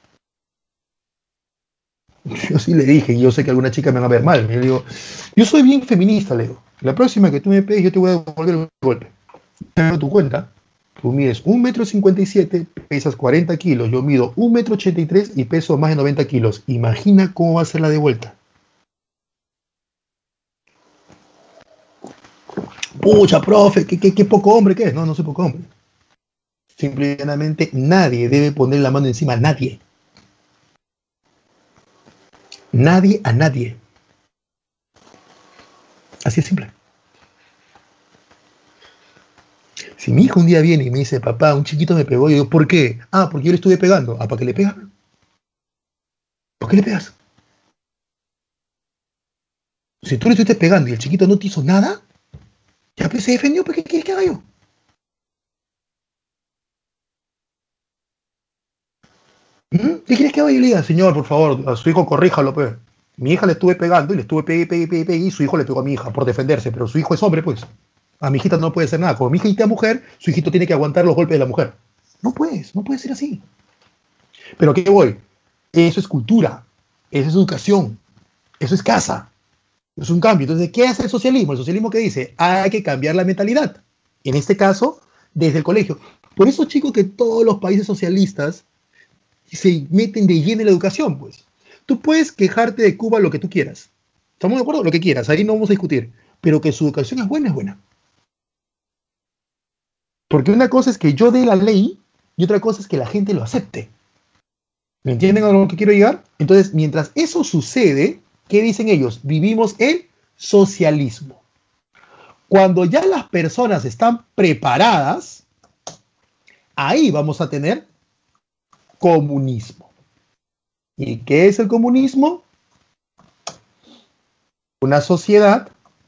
Yo sí le dije, y yo sé que alguna chica me va a ver mal. Yo le digo, yo soy bien feminista, le digo. La próxima que tú me pegues, yo te voy a devolver el golpe. Pero tu cuenta, tú mides 1,57 m, pesas 40 kilos, yo mido 1,83 m y peso más de 90 kilos. Imagina cómo va a ser la de vuelta. Pucha, profe, qué poco hombre que es. No, no soy poco hombre. Simplemente nadie debe poner la mano encima a nadie. Nadie a nadie. Así es simple. Si mi hijo un día viene y me dice, papá, un chiquito me pegó, yo digo, ¿por qué? Ah, porque yo le estuve pegando. Ah, ¿para qué le pegas? ¿Por qué le pegas? Si tú le estuviste pegando y el chiquito no te hizo nada, ya pues se defendió, ¿pero qué quieres que haga yo? ¿Qué quieres que haga yo? Le diga, señor, por favor, a su hijo corríjalo, pues. Mi hija le estuve pegando y le estuve pegue, y su hijo le pegó a mi hija por defenderse, pero su hijo es hombre, pues. A mi hijita no puede hacer nada. Como mi hijita es mujer, su hijito tiene que aguantar los golpes de la mujer. No puede ser así. Pero ¿qué voy? Eso es cultura, eso es educación, eso es casa, es un cambio. Entonces, ¿qué hace el socialismo? El socialismo que dice, hay que cambiar la mentalidad. En este caso, desde el colegio. Por eso, chicos, que todos los países socialistas se meten de lleno en la educación, pues. Tú puedes quejarte de Cuba lo que tú quieras. ¿Estamos de acuerdo? Lo que quieras, ahí no vamos a discutir. Pero que su educación es buena, es buena. Porque una cosa es que yo dé la ley y otra cosa es que la gente lo acepte. ¿Me entienden a lo que quiero llegar? Entonces, mientras eso sucede, ¿qué dicen ellos? Vivimos el socialismo. Cuando ya las personas están preparadas, ahí vamos a tener comunismo. ¿Y qué es el comunismo? Una sociedad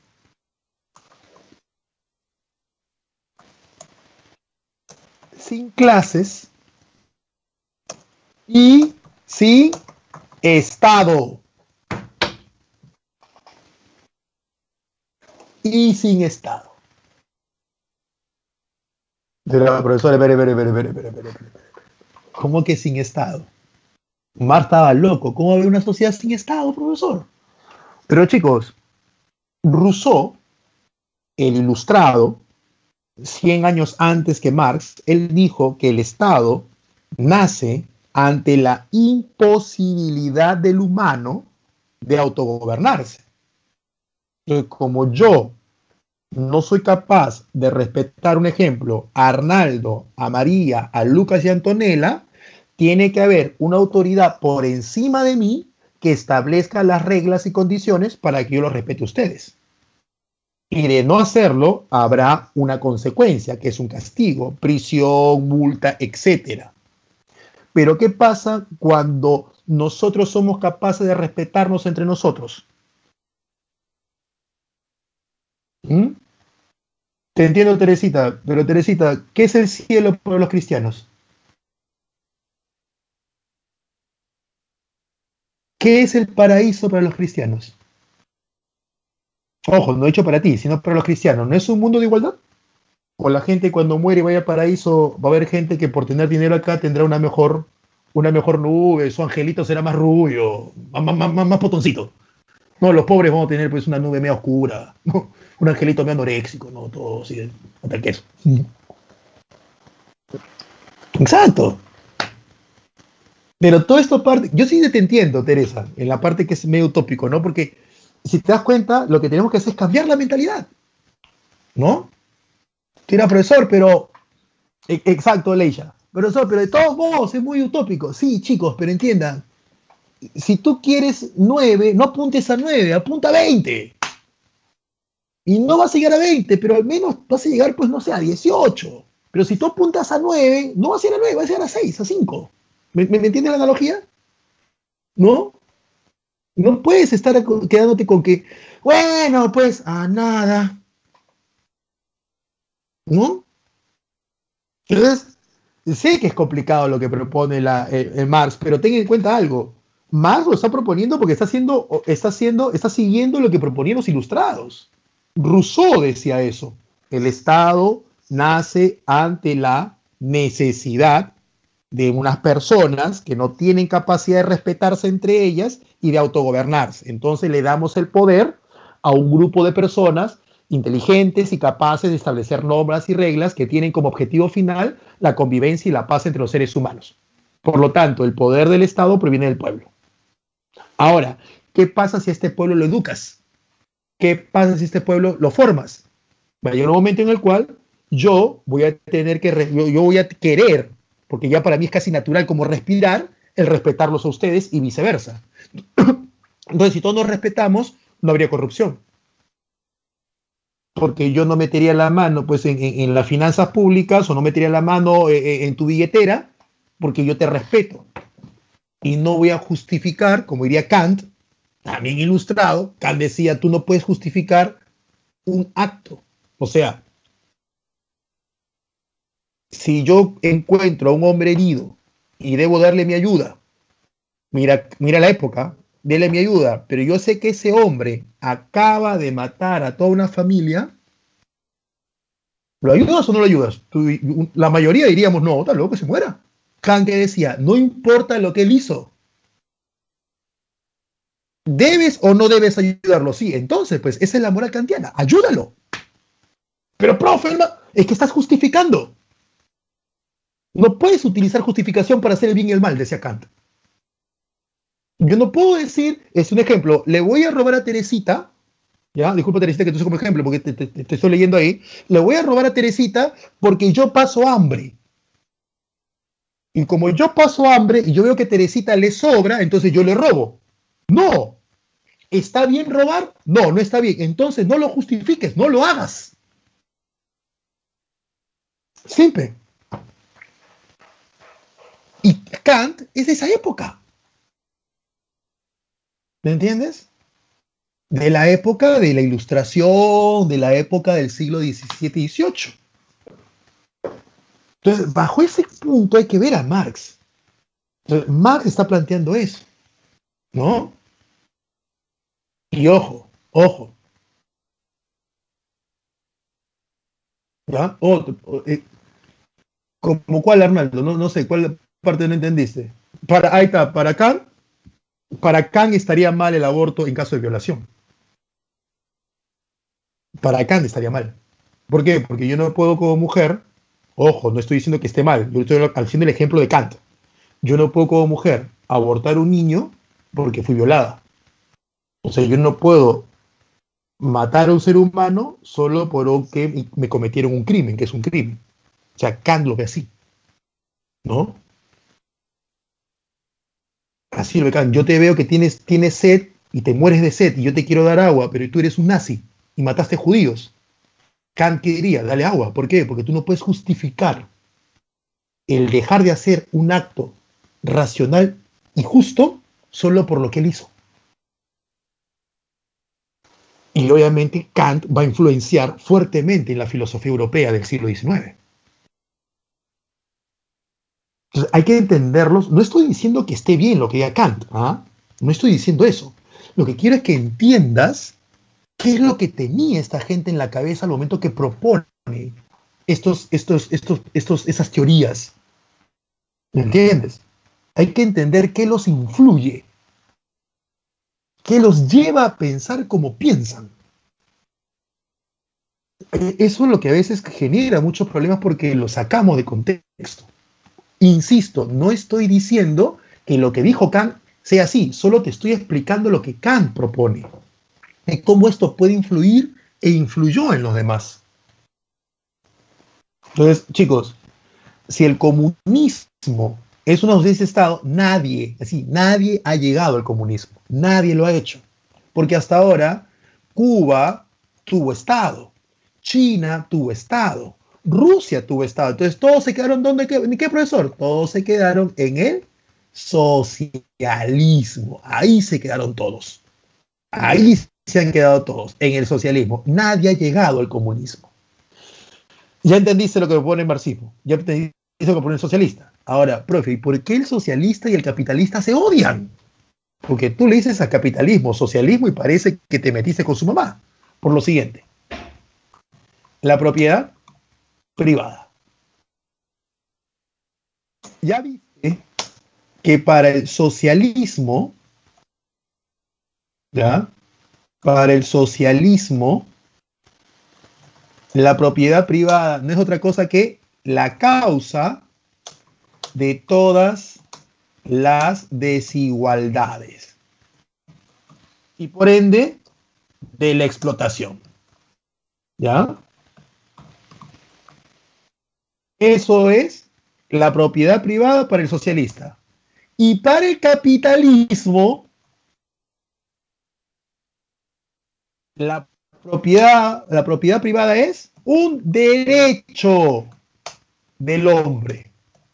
sin clases y sin Estado. Y sin Estado. Pero, profesor, espere. ¿Cómo que sin Estado? Marx estaba loco. ¿Cómo va a haber una sociedad sin Estado, profesor? Pero chicos, Rousseau, el ilustrado, 100 años antes que Marx, él dijo que el Estado nace ante la imposibilidad del humano de autogobernarse. Entonces, como yo no soy capaz de respetar, un ejemplo, a Arnaldo, a María, a Lucas y a Antonella, tiene que haber una autoridad por encima de mí que establezca las reglas y condiciones para que yo los respete a ustedes. Y de no hacerlo, habrá una consecuencia, que es un castigo, prisión, multa, etcétera. Pero ¿qué pasa cuando nosotros somos capaces de respetarnos entre nosotros? ¿Mm? Te entiendo, Teresita, pero Teresita, ¿qué es el cielo para los cristianos? ¿Qué es el paraíso para los cristianos? Ojo, no hecho para ti, sino para los cristianos. ¿No es un mundo de igualdad? O la gente cuando muere y vaya al paraíso, va a haber gente que por tener dinero acá tendrá una mejor nube, su angelito será más rubio, más potoncito. No, los pobres vamos a tener pues una nube media oscura, ¿no? Un angelito medio anoréxico, ¿no? Todo así, hasta el queso. Exacto. Pero todo esto parte, yo sí te entiendo, Teresa, en la parte que es medio utópico, ¿no? Porque si te das cuenta, lo que tenemos que hacer es cambiar la mentalidad, ¿no? Tira, profesor, pero exacto, Leisha. Profesor, pero de todos modos es muy utópico. Sí, chicos, pero entiendan, si tú quieres 9, no apuntes a 9, apunta a 20. Y no vas a llegar a 20, pero al menos vas a llegar, pues, no sé, a 18. Pero si tú apuntas a 9, no vas a llegar a 9, vas a llegar a 6, a 5. ¿Me entiendes la analogía? ¿No? No puedes estar quedándote con que, bueno, pues, a nada. ¿No? Entonces, sé que es complicado lo que propone Marx, pero ten en cuenta algo. Marx lo está proponiendo porque está siguiendo lo que proponían los ilustrados. Rousseau decía eso. El Estado nace ante la necesidad de unas personas que no tienen capacidad de respetarse entre ellas y de autogobernarse. Entonces le damos el poder a un grupo de personas inteligentes y capaces de establecer normas y reglas que tienen como objetivo final la convivencia y la paz entre los seres humanos. Por lo tanto, el poder del Estado proviene del pueblo. Ahora, ¿qué pasa si a este pueblo lo educas? ¿Qué pasa si a este pueblo lo formas? Va a llegar un momento en el cual yo voy a tener que, yo voy a querer, porque ya para mí es casi natural como respirar, el respetarlos a ustedes y viceversa. Entonces, si todos nos respetamos, no habría corrupción. Porque yo no metería la mano pues en las finanzas públicas o no metería la mano en tu billetera porque yo te respeto. Y no voy a justificar, como diría Kant, también ilustrado, Kant decía, tú no puedes justificar un acto. O sea, si yo encuentro a un hombre herido y debo darle mi ayuda, mira la época, dele mi ayuda, pero yo sé que ese hombre acaba de matar a toda una familia, ¿lo ayudas o no lo ayudas? La mayoría diríamos, no, está loco, que se muera. Kant decía, no importa lo que él hizo. ¿Debes o no debes ayudarlo? Sí, entonces, pues, esa es la moral kantiana. Ayúdalo. Pero, profe, es que estás justificando. No puedes utilizar justificación para hacer el bien y el mal, decía Kant. Yo no puedo decir, es un ejemplo, le voy a robar a Teresita, ya, disculpa Teresita que te uso como ejemplo porque te estoy leyendo ahí, le voy a robar a Teresita porque yo paso hambre. Y como yo paso hambre y yo veo que Teresita le sobra, entonces yo le robo. No. ¿Está bien robar? No, no está bien. Entonces no lo justifiques, no lo hagas. Simple. Y Kant es de esa época. ¿Me entiendes? De la época de la Ilustración, de la época del siglo XVII y XVIII. Entonces, bajo ese punto hay que ver a Marx. Entonces, Marx está planteando eso, ¿no? Y ojo, ojo. ¿Ya? ¿Como cuál, Arnaldo? No sé, ¿cuál parte no entendiste? Ahí está, para Kant estaría mal el aborto en caso de violación. Para Kant estaría mal. ¿Por qué? Porque yo no puedo como mujer, ojo, no estoy diciendo que esté mal, yo estoy haciendo el ejemplo de Kant. Yo no puedo como mujer abortar un niño porque fui violada. O sea, yo no puedo matar a un ser humano solo porque me cometieron un crimen, que es un crimen. O sea, Kant lo ve así, ¿no? Así lo ve Kant. Yo te veo que tienes sed y te mueres de sed y yo te quiero dar agua, pero tú eres un nazi y mataste judíos. Kant, ¿qué diría? Dale agua. ¿Por qué? Porque tú no puedes justificar el dejar de hacer un acto racional y justo solo por lo que él hizo. Y obviamente Kant va a influenciar fuertemente en la filosofía europea del siglo XIX. Entonces hay que entenderlos. No estoy diciendo que esté bien lo que diga Kant, ¿ah? No estoy diciendo eso. Lo que quiero es que entiendas qué es lo que tenía esta gente en la cabeza al momento que propone esas teorías. ¿Me entiendes? Hay que entender qué los influye, qué los lleva a pensar como piensan. Eso es lo que a veces genera muchos problemas porque lo sacamos de contexto. Insisto, no estoy diciendo que lo que dijo Kant sea así, solo te estoy explicando lo que Kant propone, y cómo esto puede influir e influyó en los demás. Entonces, chicos, si el comunismo es una ausencia de Estado, nadie ha llegado al comunismo, nadie lo ha hecho, porque hasta ahora Cuba tuvo Estado, China tuvo Estado, Rusia tuvo Estado. Entonces todos se quedaron, ¿en qué, profesor? Todos se quedaron en el socialismo. Ahí se quedaron todos. Ahí se han quedado todos, en el socialismo. Nadie ha llegado al comunismo. Ya entendiste lo que propone el marxismo. Ya entendiste lo que propone el socialista. Ahora, profe, ¿y por qué el socialista y el capitalista se odian? Porque tú le dices a capitalismo, socialismo y parece que te metiste con su mamá. Por lo siguiente. La propiedad privada. Ya viste que para el socialismo, ¿ya? Para el socialismo, la propiedad privada no es otra cosa que la causa de todas las desigualdades y por ende de la explotación. ¿Ya? Eso es la propiedad privada para el socialista. Y para el capitalismo, la propiedad privada es un derecho del hombre.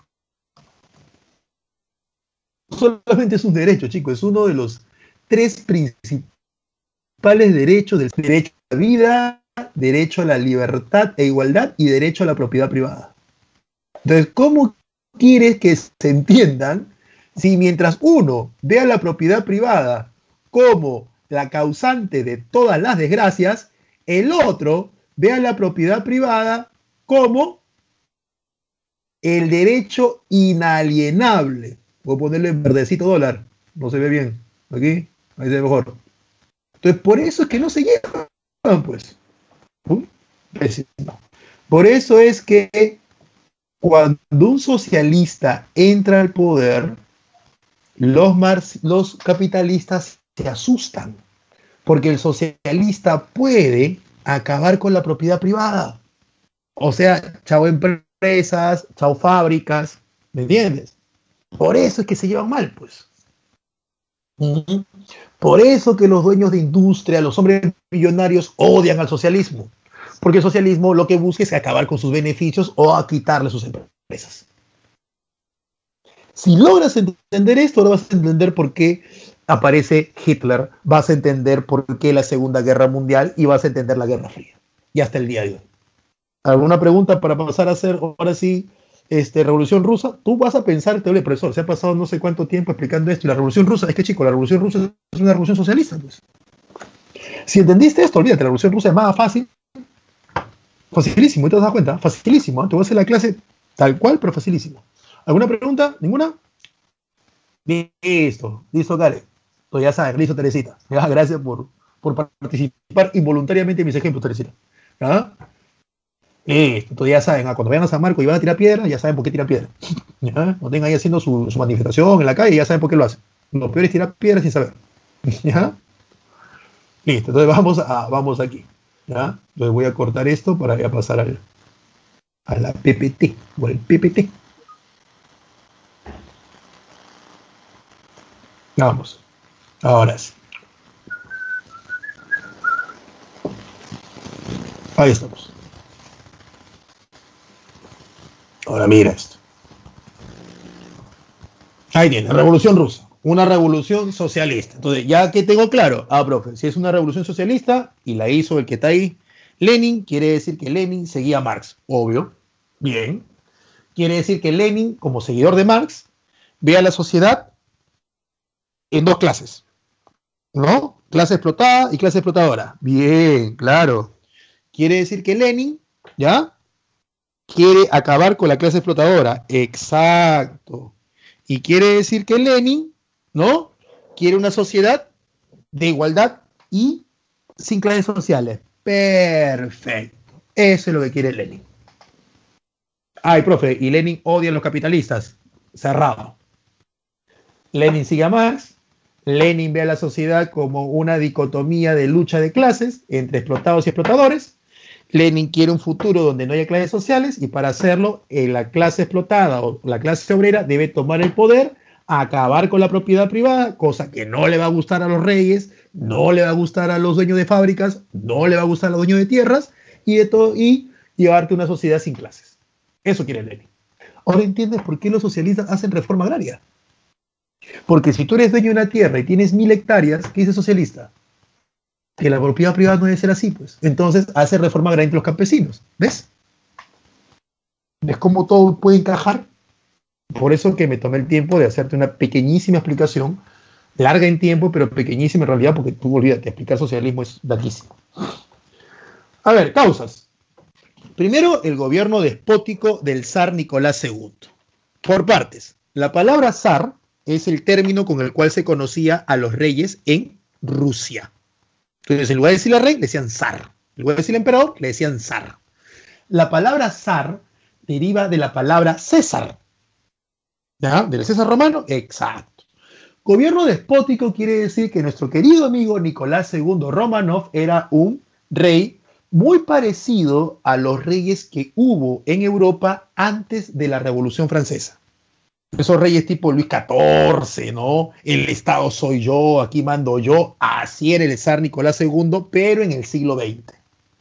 Solamente es un derecho, chicos, es uno de los 3 principales derechos: del derecho a la vida, derecho a la libertad e igualdad y derecho a la propiedad privada. Entonces, ¿cómo quieres que se entiendan si mientras uno ve a la propiedad privada como la causante de todas las desgracias, el otro ve a la propiedad privada como el derecho inalienable? Voy a ponerle en verdecito dólar, no se ve bien, aquí, ahí se ve mejor. Entonces, por eso es que no se llevan, pues. Por eso es que cuando un socialista entra al poder, los capitalistas se asustan, porque el socialista puede acabar con la propiedad privada. O sea, chao empresas, chao fábricas, ¿me entiendes? Por eso es que se llevan mal, pues. Por eso que los dueños de industria, los hombres millonarios odian al socialismo. Porque el socialismo lo que busca es acabar con sus beneficios o a quitarle sus empresas. Si logras entender esto, ahora vas a entender por qué aparece Hitler, vas a entender por qué la Segunda Guerra Mundial y vas a entender la Guerra Fría. Y hasta el día de hoy. ¿Alguna pregunta para pasar a hacer ahora sí Revolución Rusa? Tú vas a pensar, te profesor, se ha pasado no sé cuánto tiempo explicando esto y la Revolución Rusa, es que chico, la Revolución Rusa es una revolución socialista, pues. Si entendiste esto, olvídate, la Revolución Rusa es más fácil, facilísimo, ¿te das cuenta? Facilísimo, ¿eh? Te voy a hacer la clase tal cual, pero facilísimo. ¿Alguna pregunta? ¿Ninguna? Listo, Karen. Pues ya sabes, listo, Teresita. Ya, gracias por participar involuntariamente en mis ejemplos, Teresita. ¿Ah? Listo, ya saben, cuando vayan a San Marcos y van a tirar piedra, ya saben por qué tiran piedra. ¿Ya? No tengan ahí haciendo su manifestación en la calle, ya saben por qué lo hacen. Lo peor es tirar piedra sin saber. ¿Ya? Listo, entonces vamos aquí. ¿Ya? Entonces voy a cortar esto para ya pasar a la PPT o al PPT. Vamos. Ahora sí. Ahí estamos. Ahora mira esto. Ahí tiene, Revolución Rusa. Una revolución socialista. Entonces, ya que tengo claro, profe, si es una revolución socialista y la hizo el que está ahí, Lenin, quiere decir que Lenin seguía a Marx. Obvio. Bien. Quiere decir que Lenin, como seguidor de Marx, ve a la sociedad en dos clases, ¿no? Clase explotada y clase explotadora. Bien, claro. Quiere decir que Lenin, ¿ya? Quiere acabar con la clase explotadora. Exacto. Y quiere decir que Lenin, ¿no? Quiere una sociedad de igualdad y sin clases sociales. Perfecto. Eso es lo que quiere Lenin. Ay, profe, y Lenin odia a los capitalistas. Cerrado. Lenin sigue a Marx. Lenin ve a la sociedad como una dicotomía de lucha de clases entre explotados y explotadores. Lenin quiere un futuro donde no haya clases sociales y para hacerlo, la clase explotada o la clase obrera debe tomar el poder, acabar con la propiedad privada, cosa que no le va a gustar a los reyes, no le va a gustar a los dueños de fábricas, no le va a gustar a los dueños de tierras y de todo, y llevarte a una sociedad sin clases. Eso quiere Lenin. Ahora entiendes por qué los socialistas hacen reforma agraria. Porque si tú eres dueño de una tierra y tienes 1000 hectáreas, ¿qué dice socialista? Que la propiedad privada no debe ser así, pues. Entonces hace reforma agraria entre los campesinos. ¿Ves? ¿Ves cómo todo puede encajar? Por eso que me tomé el tiempo de hacerte una pequeñísima explicación, larga en tiempo, pero pequeñísima en realidad, porque tú olvídate, explicar socialismo es larguísimo. A ver, causas. Primero, el gobierno despótico del zar Nicolás II. Por partes. La palabra zar es el término con el cual se conocía a los reyes en Rusia. Entonces, en lugar de decirle rey, le decían zar. En lugar de decirle emperador, le decían zar. La palabra zar deriva de la palabra César. ¿Ya? ¿Del César romano? Exacto. Gobierno despótico quiere decir que nuestro querido amigo Nicolás II Romanov era un rey muy parecido a los reyes que hubo en Europa antes de la Revolución Francesa. Esos reyes tipo Luis XIV, ¿no? El Estado soy yo, aquí mando yo. Así era el zar Nicolás II, pero en el siglo XX.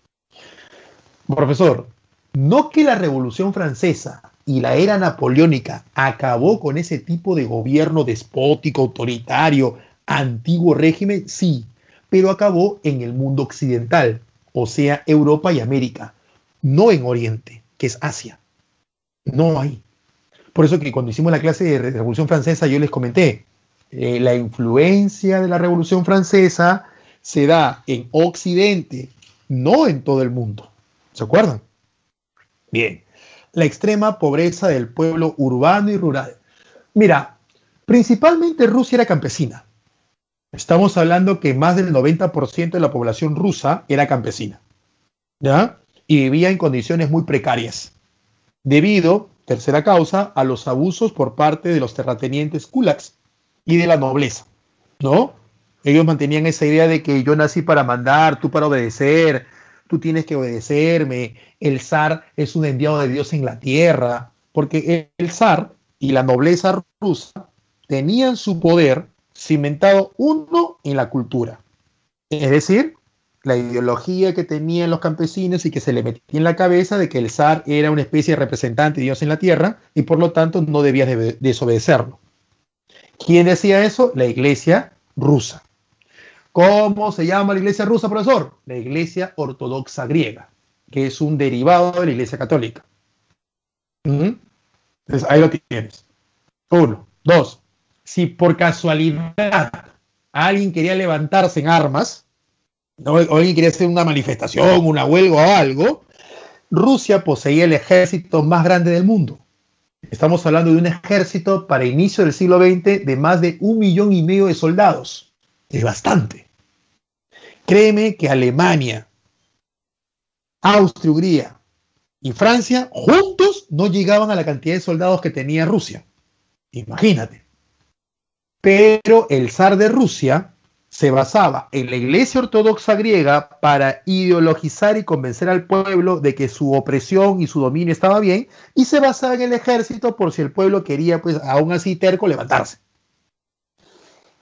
Profesor, no que la Revolución Francesa y la era napoleónica acabó con ese tipo de gobierno despótico, autoritario, antiguo régimen, sí, pero acabó en el mundo occidental, o sea, Europa y América, no en Oriente, que es Asia. No hay. Por eso que cuando hicimos la clase de Revolución Francesa yo les comenté, la influencia de la Revolución Francesa se da en Occidente, no en todo el mundo. ¿Se acuerdan? Bien. La extrema pobreza del pueblo urbano y rural. Mira, principalmente Rusia era campesina. Estamos hablando que más del 90% de la población rusa era campesina, ¿ya? Y vivía en condiciones muy precarias, debido, tercera causa, a los abusos por parte de los terratenientes kulaks y de la nobleza, ¿no? Ellos mantenían esa idea de que yo nací para mandar, tú para obedecer, tú tienes que obedecerme, el zar es un enviado de Dios en la tierra, porque el zar y la nobleza rusa tenían su poder cimentado uno en la cultura, es decir, la ideología que tenían los campesinos y que se le metía en la cabeza de que el zar era una especie de representante de Dios en la tierra y por lo tanto no debías desobedecerlo. ¿Quién decía eso? La iglesia rusa. ¿Cómo se llama la iglesia rusa, profesor? La iglesia ortodoxa griega, que es un derivado de la iglesia católica. Entonces ahí lo tienes. 1, 2. Si por casualidad alguien quería levantarse en armas, o alguien quería hacer una manifestación, una huelga o algo, Rusia poseía el ejército más grande del mundo. Estamos hablando de un ejército para inicio del siglo XX de más de 1,5 millones de soldados. Es bastante. Créeme que Alemania, Austria, Hungría y Francia juntos no llegaban a la cantidad de soldados que tenía Rusia. Imagínate. Pero el zar de Rusia se basaba en la iglesia ortodoxa griega para ideologizar y convencer al pueblo de que su opresión y su dominio estaba bien, y se basaba en el ejército por si el pueblo quería, pues aún así terco, levantarse.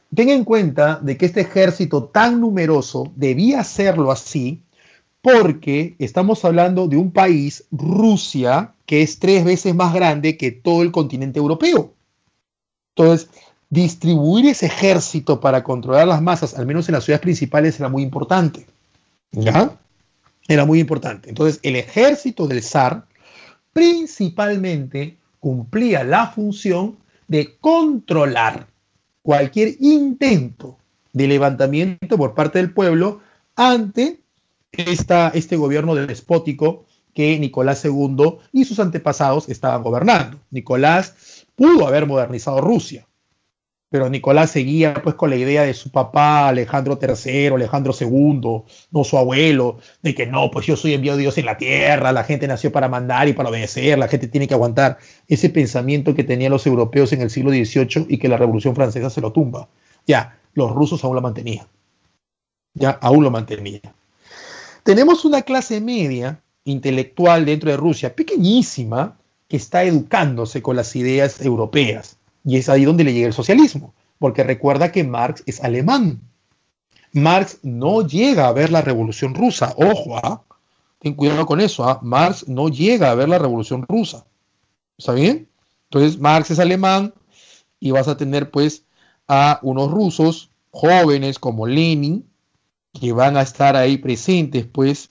ten en cuenta de que este ejército tan numeroso debía hacerlo así porque estamos hablando de un país, Rusia, que es 3 veces más grande que todo el continente europeo. Entonces, distribuir ese ejército para controlar las masas, al menos en las ciudades principales, era muy importante. ¿Ya? Era muy importante. Entonces, el ejército del zar principalmente cumplía la función de controlar cualquier intento de levantamiento por parte del pueblo ante este gobierno despótico que Nicolás II y sus antepasados estaban gobernando. Nicolás pudo haber modernizado Rusia, pero Nicolás seguía pues con la idea de su papá Alejandro III, Alejandro II, no su abuelo, de que no, pues yo soy enviado de Dios en la tierra, la gente nació para mandar y para obedecer, la gente tiene que aguantar. Ese pensamiento que tenían los europeos en el siglo XVIII y que la Revolución Francesa se lo tumba. Ya, los rusos aún lo mantenían. Ya, aún lo mantenían. Tenemos una clase media intelectual dentro de Rusia, pequeñísima, que está educándose con las ideas europeas. Y es ahí donde le llega el socialismo, porque recuerda que Marx es alemán. Marx no llega a ver la Revolución Rusa. Ojo, ten cuidado con eso. Marx no llega a ver la Revolución Rusa. ¿Está bien? Entonces Marx es alemán y vas a tener pues a unos rusos jóvenes como Lenin que van a estar ahí presentes pues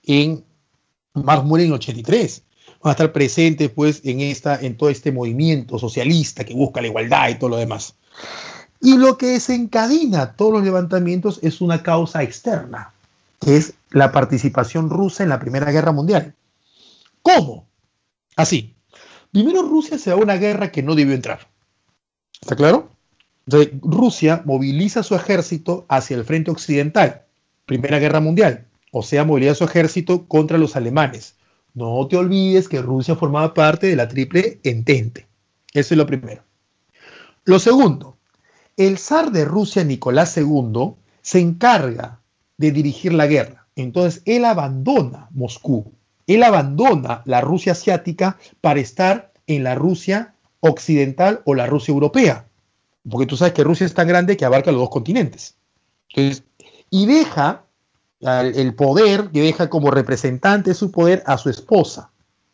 Marx muere en 83. Van a estar presentes pues en todo este movimiento socialista que busca la igualdad y todo lo demás. Y lo que desencadena todos los levantamientos es una causa externa, que es la participación rusa en la Primera Guerra Mundial. ¿Cómo? Así. Primero Rusia se va a una guerra que no debió entrar. ¿Está claro? Entonces, Rusia moviliza su ejército hacia el frente occidental, Primera Guerra Mundial, o sea, moviliza su ejército contra los alemanes. No te olvides que Rusia formaba parte de la Triple Entente. Eso es lo primero. Lo segundo, el zar de Rusia, Nicolás II, se encarga de dirigir la guerra. Entonces, él abandona Moscú. Él abandona la Rusia asiática para estar en la Rusia occidental o la Rusia europea. Porque tú sabes que Rusia es tan grande que abarca los 2 continentes. Entonces, y deja el poder, que deja como representante de su poder a su esposa.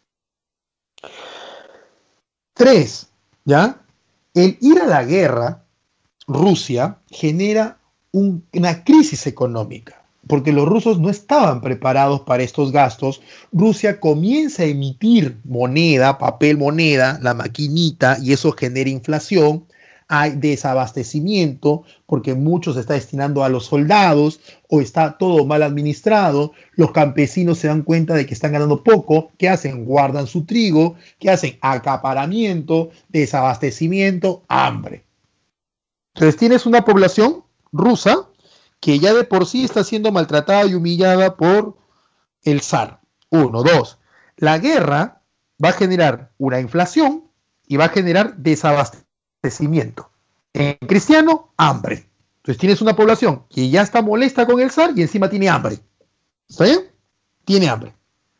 3, ¿ya? El ir a la guerra, Rusia, genera una crisis económica, porque los rusos no estaban preparados para estos gastos. Rusia comienza a emitir moneda, papel moneda, la maquinita, y eso genera inflación. Hay desabastecimiento porque mucho se está destinando a los soldados o está todo mal administrado. Los campesinos se dan cuenta de que están ganando poco. ¿Qué hacen? Guardan su trigo. ¿Qué hacen? Acaparamiento, desabastecimiento, hambre. Entonces tienes una población rusa que ya de por sí está siendo maltratada y humillada por el zar. 1, 2. La guerra va a generar una inflación y va a generar desabastecimiento. En cristiano, hambre. Entonces tienes una población que ya está molesta con el zar y encima tiene hambre. ¿Está bien? Tiene hambre.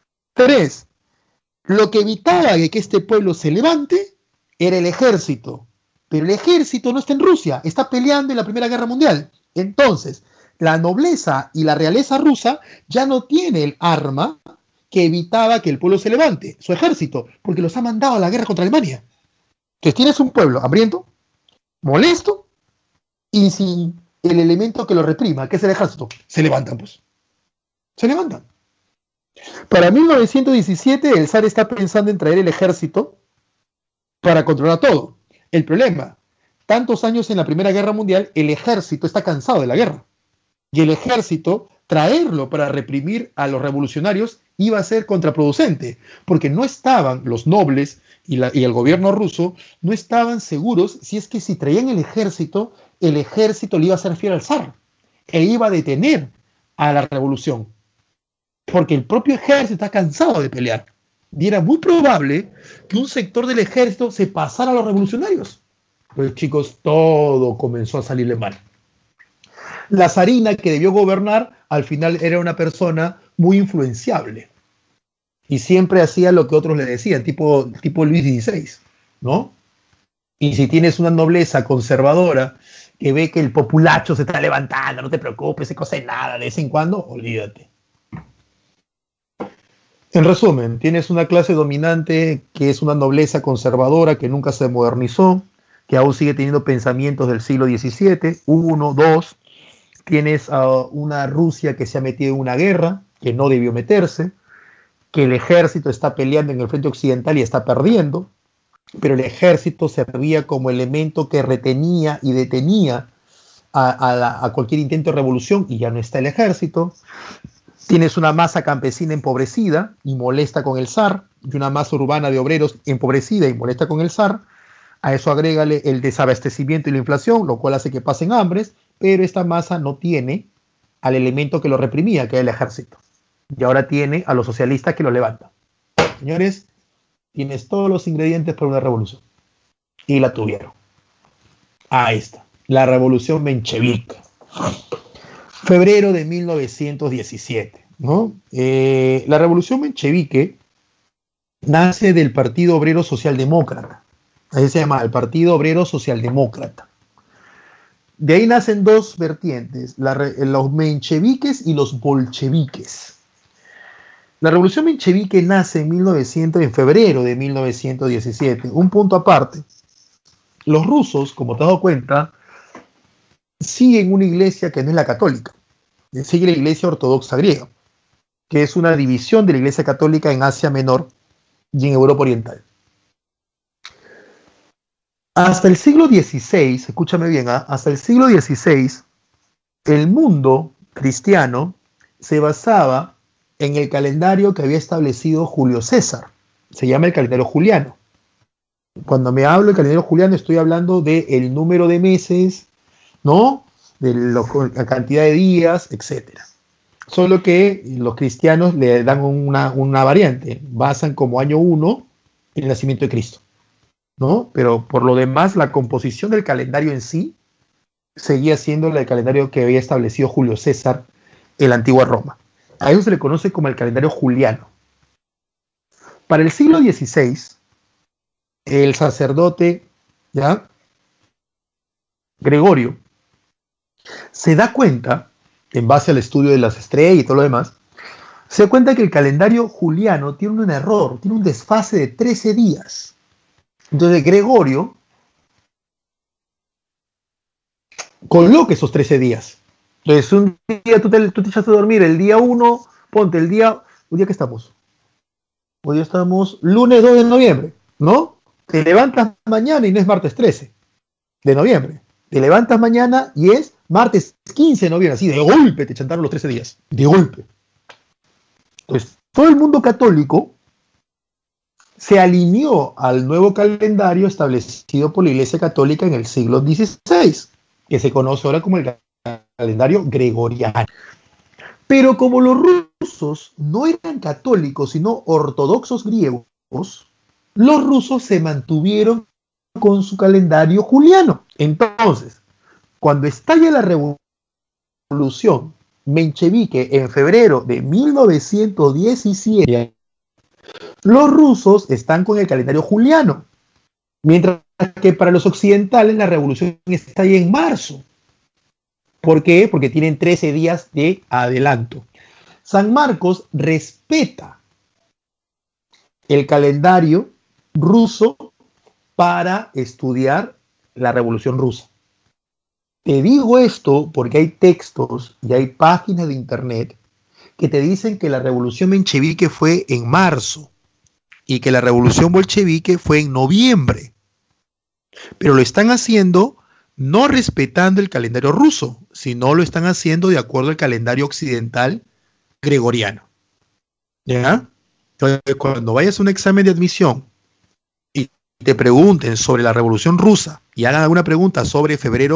3. Lo que evitaba que este pueblo se levante era el ejército. Pero el ejército no está en Rusia, está peleando en la Primera Guerra Mundial. Entonces, la nobleza y la realeza rusa ya no tiene el arma que evitaba que el pueblo se levante, su ejército, porque los ha mandado a la guerra contra Alemania. Entonces tienes un pueblo hambriento, molesto y sin el elemento que lo reprima, que es el ejército. Se levantan, pues. Se levantan. Para 1917 el zar está pensando en traer el ejército para controlar todo. El problema, tantos años en la Primera Guerra Mundial, el ejército está cansado de la guerra. Y el ejército, traerlo para reprimir a los revolucionarios iba a ser contraproducente, porque no estaban los nobles y el gobierno ruso, no estaban seguros si es que si traían el ejército le iba a ser fiel al zar, e iba a detener a la revolución, porque el propio ejército está cansado de pelear. Y era muy probable que un sector del ejército se pasara a los revolucionarios. Pues chicos, todo comenzó a salirle mal. La zarina que debió gobernar, al final era una persona muy influenciable. Y siempre hacía lo que otros le decían, tipo Luis XVI, ¿no? Y si tienes una nobleza conservadora que ve que el populacho se está levantando, no te preocupes, se cose nada, de vez en cuando, olvídate. En resumen, tienes una clase dominante que es una nobleza conservadora que nunca se modernizó, que aún sigue teniendo pensamientos del siglo XVII, uno, dos. Tienes una Rusia que se ha metido en una guerra, que no debió meterse, que el ejército está peleando en el frente occidental y está perdiendo, pero el ejército servía como elemento que retenía y detenía a cualquier intento de revolución, y ya no está el ejército. Tienes una masa campesina empobrecida y molesta con el zar, y una masa urbana de obreros empobrecida y molesta con el zar. A eso agrégale el desabastecimiento y la inflación, lo cual hace que pasen hambres, pero esta masa no tiene al elemento que lo reprimía, que era el ejército. Y ahora tiene a los socialistas que lo levantan. Señores, tienes todos los ingredientes para una revolución. Y la tuvieron. Ahí está. La revolución menchevique. Febrero de 1917. ¿No? La revolución menchevique nace del Partido Obrero Socialdemócrata. Ahí se llama el Partido Obrero Socialdemócrata. De ahí nacen dos vertientes, los mencheviques y los bolcheviques. La revolución menchevique nace en febrero de 1917. Un punto aparte. Los rusos, como te has dado cuenta, siguen una iglesia que no es la católica. Sigue la iglesia ortodoxa griega, que es una división de la iglesia católica en Asia Menor y en Europa Oriental. Hasta el siglo XVI, escúchame bien, hasta el siglo XVI, el mundo cristiano se basaba en el calendario que había establecido Julio César. Se llama el calendario juliano. Cuando me hablo del calendario juliano, estoy hablando del número de meses, ¿no? De la cantidad de días, etc. Solo que los cristianos le dan una variante. Basan como año 1 el nacimiento de Cristo, ¿no? Pero por lo demás, la composición del calendario en sí seguía siendo el calendario que había establecido Julio César en la antigua Roma. A eso se le conoce como el calendario juliano. Para el siglo XVI, el sacerdote, ¿ya?, Gregorio, se da cuenta, en base al estudio de las estrellas y todo lo demás, se da cuenta que el calendario juliano tiene un error, tiene un desfase de 13 días. Entonces Gregorio coloca esos 13 días. Entonces un día tú te echaste a dormir, el día 1, ponte el día, ¿un día que estamos? Hoy estamos lunes 2 de noviembre, ¿no? Te levantas mañana y no es martes 13 de noviembre. Te levantas mañana y es martes 15 de noviembre, así de golpe te chantaron los 13 días, de golpe. Entonces todo el mundo católico se alineó al nuevo calendario establecido por la Iglesia Católica en el siglo XVI, que se conoce ahora como el calendario gregoriano. Pero como los rusos no eran católicos, sino ortodoxos griegos, los rusos se mantuvieron con su calendario juliano. Entonces, cuando estalla la revolución menchevique en febrero de 1917, los rusos están con el calendario juliano, mientras que para los occidentales la revolución estalla en marzo. ¿Por qué? Porque tienen 13 días de adelanto. San Marcos respeta el calendario ruso para estudiar la revolución rusa. Te digo esto porque hay textos y hay páginas de internet que te dicen que la revolución menchevique fue en marzo y que la revolución bolchevique fue en noviembre. Pero lo están haciendo no respetando el calendario ruso, sino lo están haciendo de acuerdo al calendario occidental gregoriano. ¿Ya? Entonces, cuando vayas a un examen de admisión y te pregunten sobre la revolución rusa y hagan alguna pregunta sobre febrero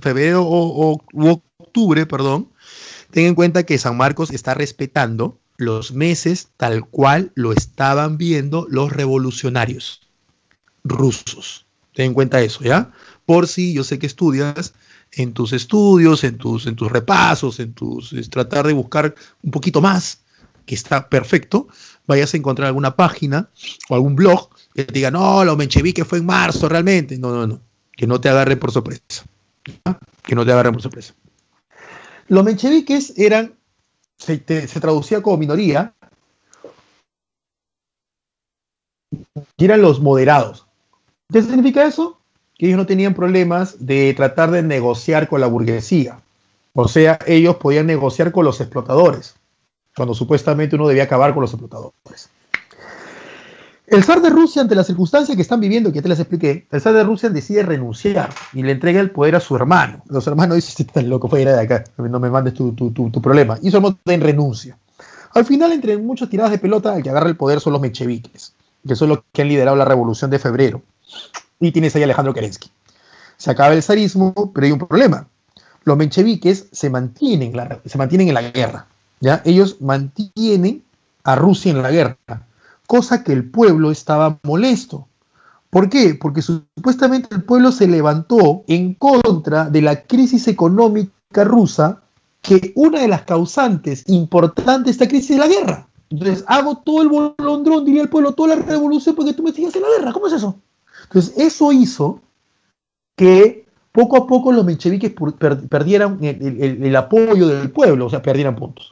o octubre, ten en cuenta que San Marcos está respetando los meses tal cual lo estaban viendo los revolucionarios rusos. Ten en cuenta eso, ¿ya? Por si yo sé que estudias, en tus estudios, en tus repasos, tratar de buscar un poquito más, que está perfecto, vayas a encontrar alguna página o algún blog que te diga, no, lo menchevique fue en marzo realmente. No, que no te agarre por sorpresa. ¿Ya? que no te agarren por sorpresa. Los mencheviques eran, se traducía como minoría, y eran los moderados. ¿Qué significa eso? Que ellos no tenían problemas de tratar de negociar con la burguesía. O sea, ellos podían negociar con los explotadores, cuando supuestamente uno debía acabar con los explotadores. El zar de Rusia, ante las circunstancias que están viviendo, que ya te las expliqué, el zar de Rusia decide renunciar y le entrega el poder a su hermano. Los hermanos dicen, estás loco, fuera de acá, no me mandes tu problema. Y su hermano también renuncia. Al final, entre muchas tiradas de pelota, el que agarra el poder son los mencheviques, que son los que han liderado la revolución de febrero. Y tienes ahí a Alejandro Kerensky. Se acaba el zarismo, pero hay un problema. Los mencheviques se mantienen en la guerra, ¿ya? Ellos mantienen a Rusia en la guerra, cosa que el pueblo estaba molesto. ¿Por qué? Porque supuestamente el pueblo se levantó en contra de la crisis económica rusa, que una de las causantes importantes de esta crisis es la guerra. Entonces, hago todo el bolondrón, diría el pueblo, toda la revolución porque tú me sigas en la guerra. ¿Cómo es eso? Entonces, eso hizo que poco a poco los mencheviques perdieran el apoyo del pueblo, o sea, perdieran puntos.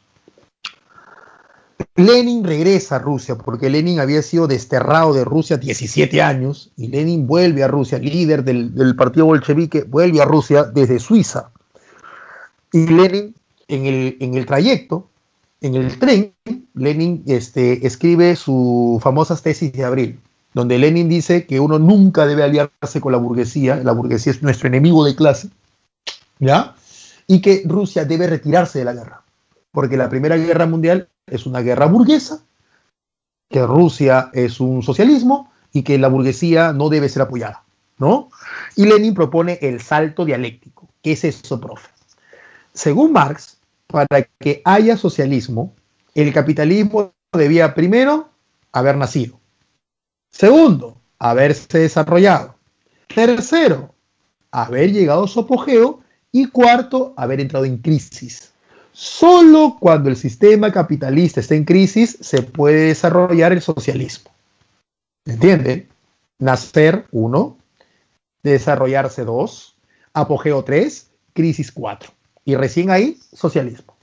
Lenin regresa a Rusia, porque Lenin había sido desterrado de Rusia 17 años, y Lenin vuelve a Rusia, líder del partido bolchevique, vuelve a Rusia desde Suiza. Y Lenin, en el trayecto, en el tren, Lenin escribe sus famosas tesis de abril, donde Lenin dice que uno nunca debe aliarse con la burguesía es nuestro enemigo de clase, ¿ya? Y que Rusia debe retirarse de la guerra, porque la Primera Guerra Mundial es una guerra burguesa, que Rusia es un socialismo y que la burguesía no debe ser apoyada, ¿no? Y Lenin propone el salto dialéctico. ¿Qué es eso, profe? Según Marx, para que haya socialismo, el capitalismo debía primero haber nacido. Segundo, haberse desarrollado. Tercero, haber llegado a su apogeo. Y cuarto, haber entrado en crisis. Solo cuando el sistema capitalista está en crisis se puede desarrollar el socialismo. ¿Entienden? Nacer 1, desarrollarse 2, apogeo 3, crisis 4. Y recién ahí, socialismo.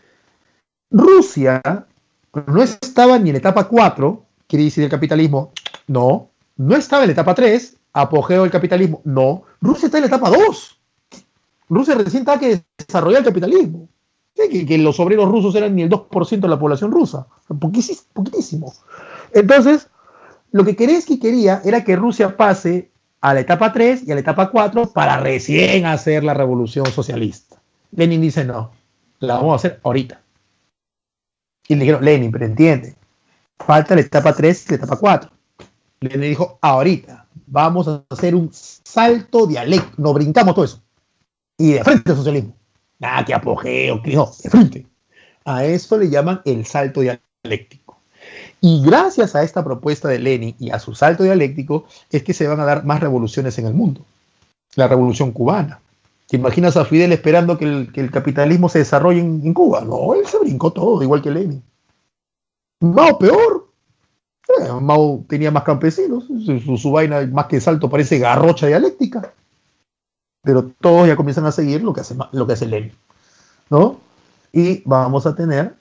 Rusia no estaba ni en la etapa 4, crisis del capitalismo, no estaba en la etapa 3, apogeo del capitalismo, no. Rusia está en la etapa 2. Rusia recién estaba que desarrollar el capitalismo. Que los obreros rusos eran ni el 2% de la población rusa. Poquitísimo. Entonces, lo que Kerensky quería era que Rusia pase a la etapa 3 y a la etapa 4 para recién hacer la revolución socialista. Lenin dice, no, la vamos a hacer ahorita. Y le dijeron, Lenin, pero entiende, falta la etapa 3 y la etapa 4. Lenin dijo, ahorita, vamos a hacer un salto dialéctico, nos brincamos todo eso. Y de frente al socialismo. Nada, que apogeo, que no, de frente. A eso le llaman el salto dialéctico. Y gracias a esta propuesta de Lenin y a su salto dialéctico es que se van a dar más revoluciones en el mundo. La revolución cubana. ¿Te imaginas a Fidel esperando que el capitalismo se desarrolle en Cuba? No, él se brincó todo, igual que Lenin. Mao peor. Mao tenía más campesinos, su vaina más que salto parece garrocha dialéctica. Pero todos ya comienzan a seguir lo que hace Lenin, ¿no? Y vamos a tener,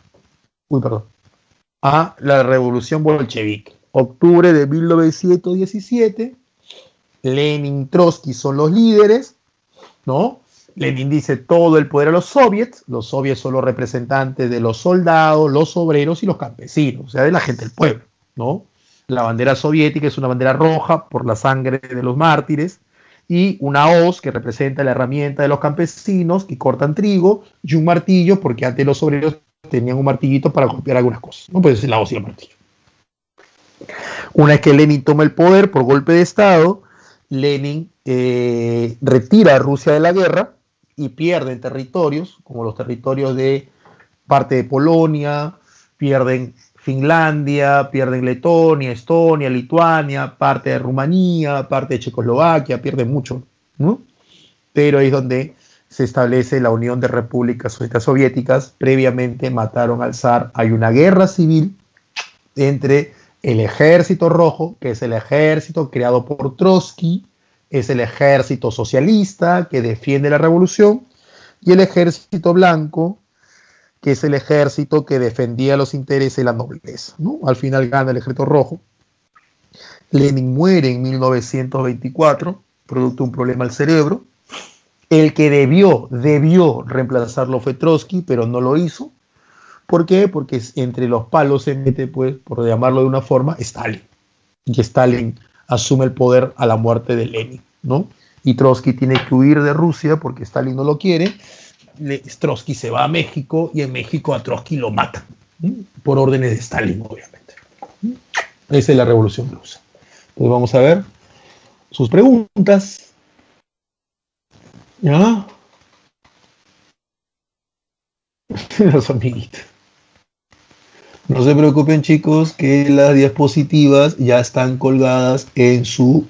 a la revolución bolchevique. Octubre de 1917, Lenin, Trotsky son los líderes, ¿no? Lenin dice todo el poder a los soviets son los representantes de los soldados, los obreros y los campesinos, o sea, de la gente del pueblo, ¿no? La bandera soviética es una bandera roja por la sangre de los mártires, y una hoz que representa la herramienta de los campesinos que cortan trigo, y un martillo porque antes los obreros tenían un martillito para golpear algunas cosas, no puede ser la hoz y el martillo. Una vez que Lenin toma el poder por golpe de estado, Lenin retira a Rusia de la guerra y pierden territorios, como los territorios de parte de Polonia, pierden Finlandia, pierden Letonia, Estonia, Lituania, parte de Rumanía, parte de Checoslovaquia, pierden mucho, ¿no? Pero ahí es donde se establece la Unión de Repúblicas Soviéticas. Previamente mataron al zar. Hay una guerra civil entre el Ejército Rojo, que es el ejército creado por Trotsky, Es el ejército socialista que defiende la revolución y el ejército blanco, que es el ejército que defendía los intereses de la nobleza, ¿no? Al final gana el ejército rojo. Lenin muere en 1924, producto de un problema al cerebro. El que debió reemplazarlo fue Trotsky, pero no lo hizo. ¿Por qué? Porque entre los palos se mete, pues, por llamarlo de una forma, Stalin. Y Stalin asume el poder a la muerte de Lenin, ¿no? Y Trotsky tiene que huir de Rusia porque Stalin no lo quiere. Trotsky se va a México y en México a Trotsky lo matan, ¿sí? Por órdenes de Stalin, obviamente. Esa es la revolución rusa. Entonces vamos a ver sus preguntas. ¿Ya? Los amiguitos. No se preocupen, chicos, que las diapositivas ya están colgadas en su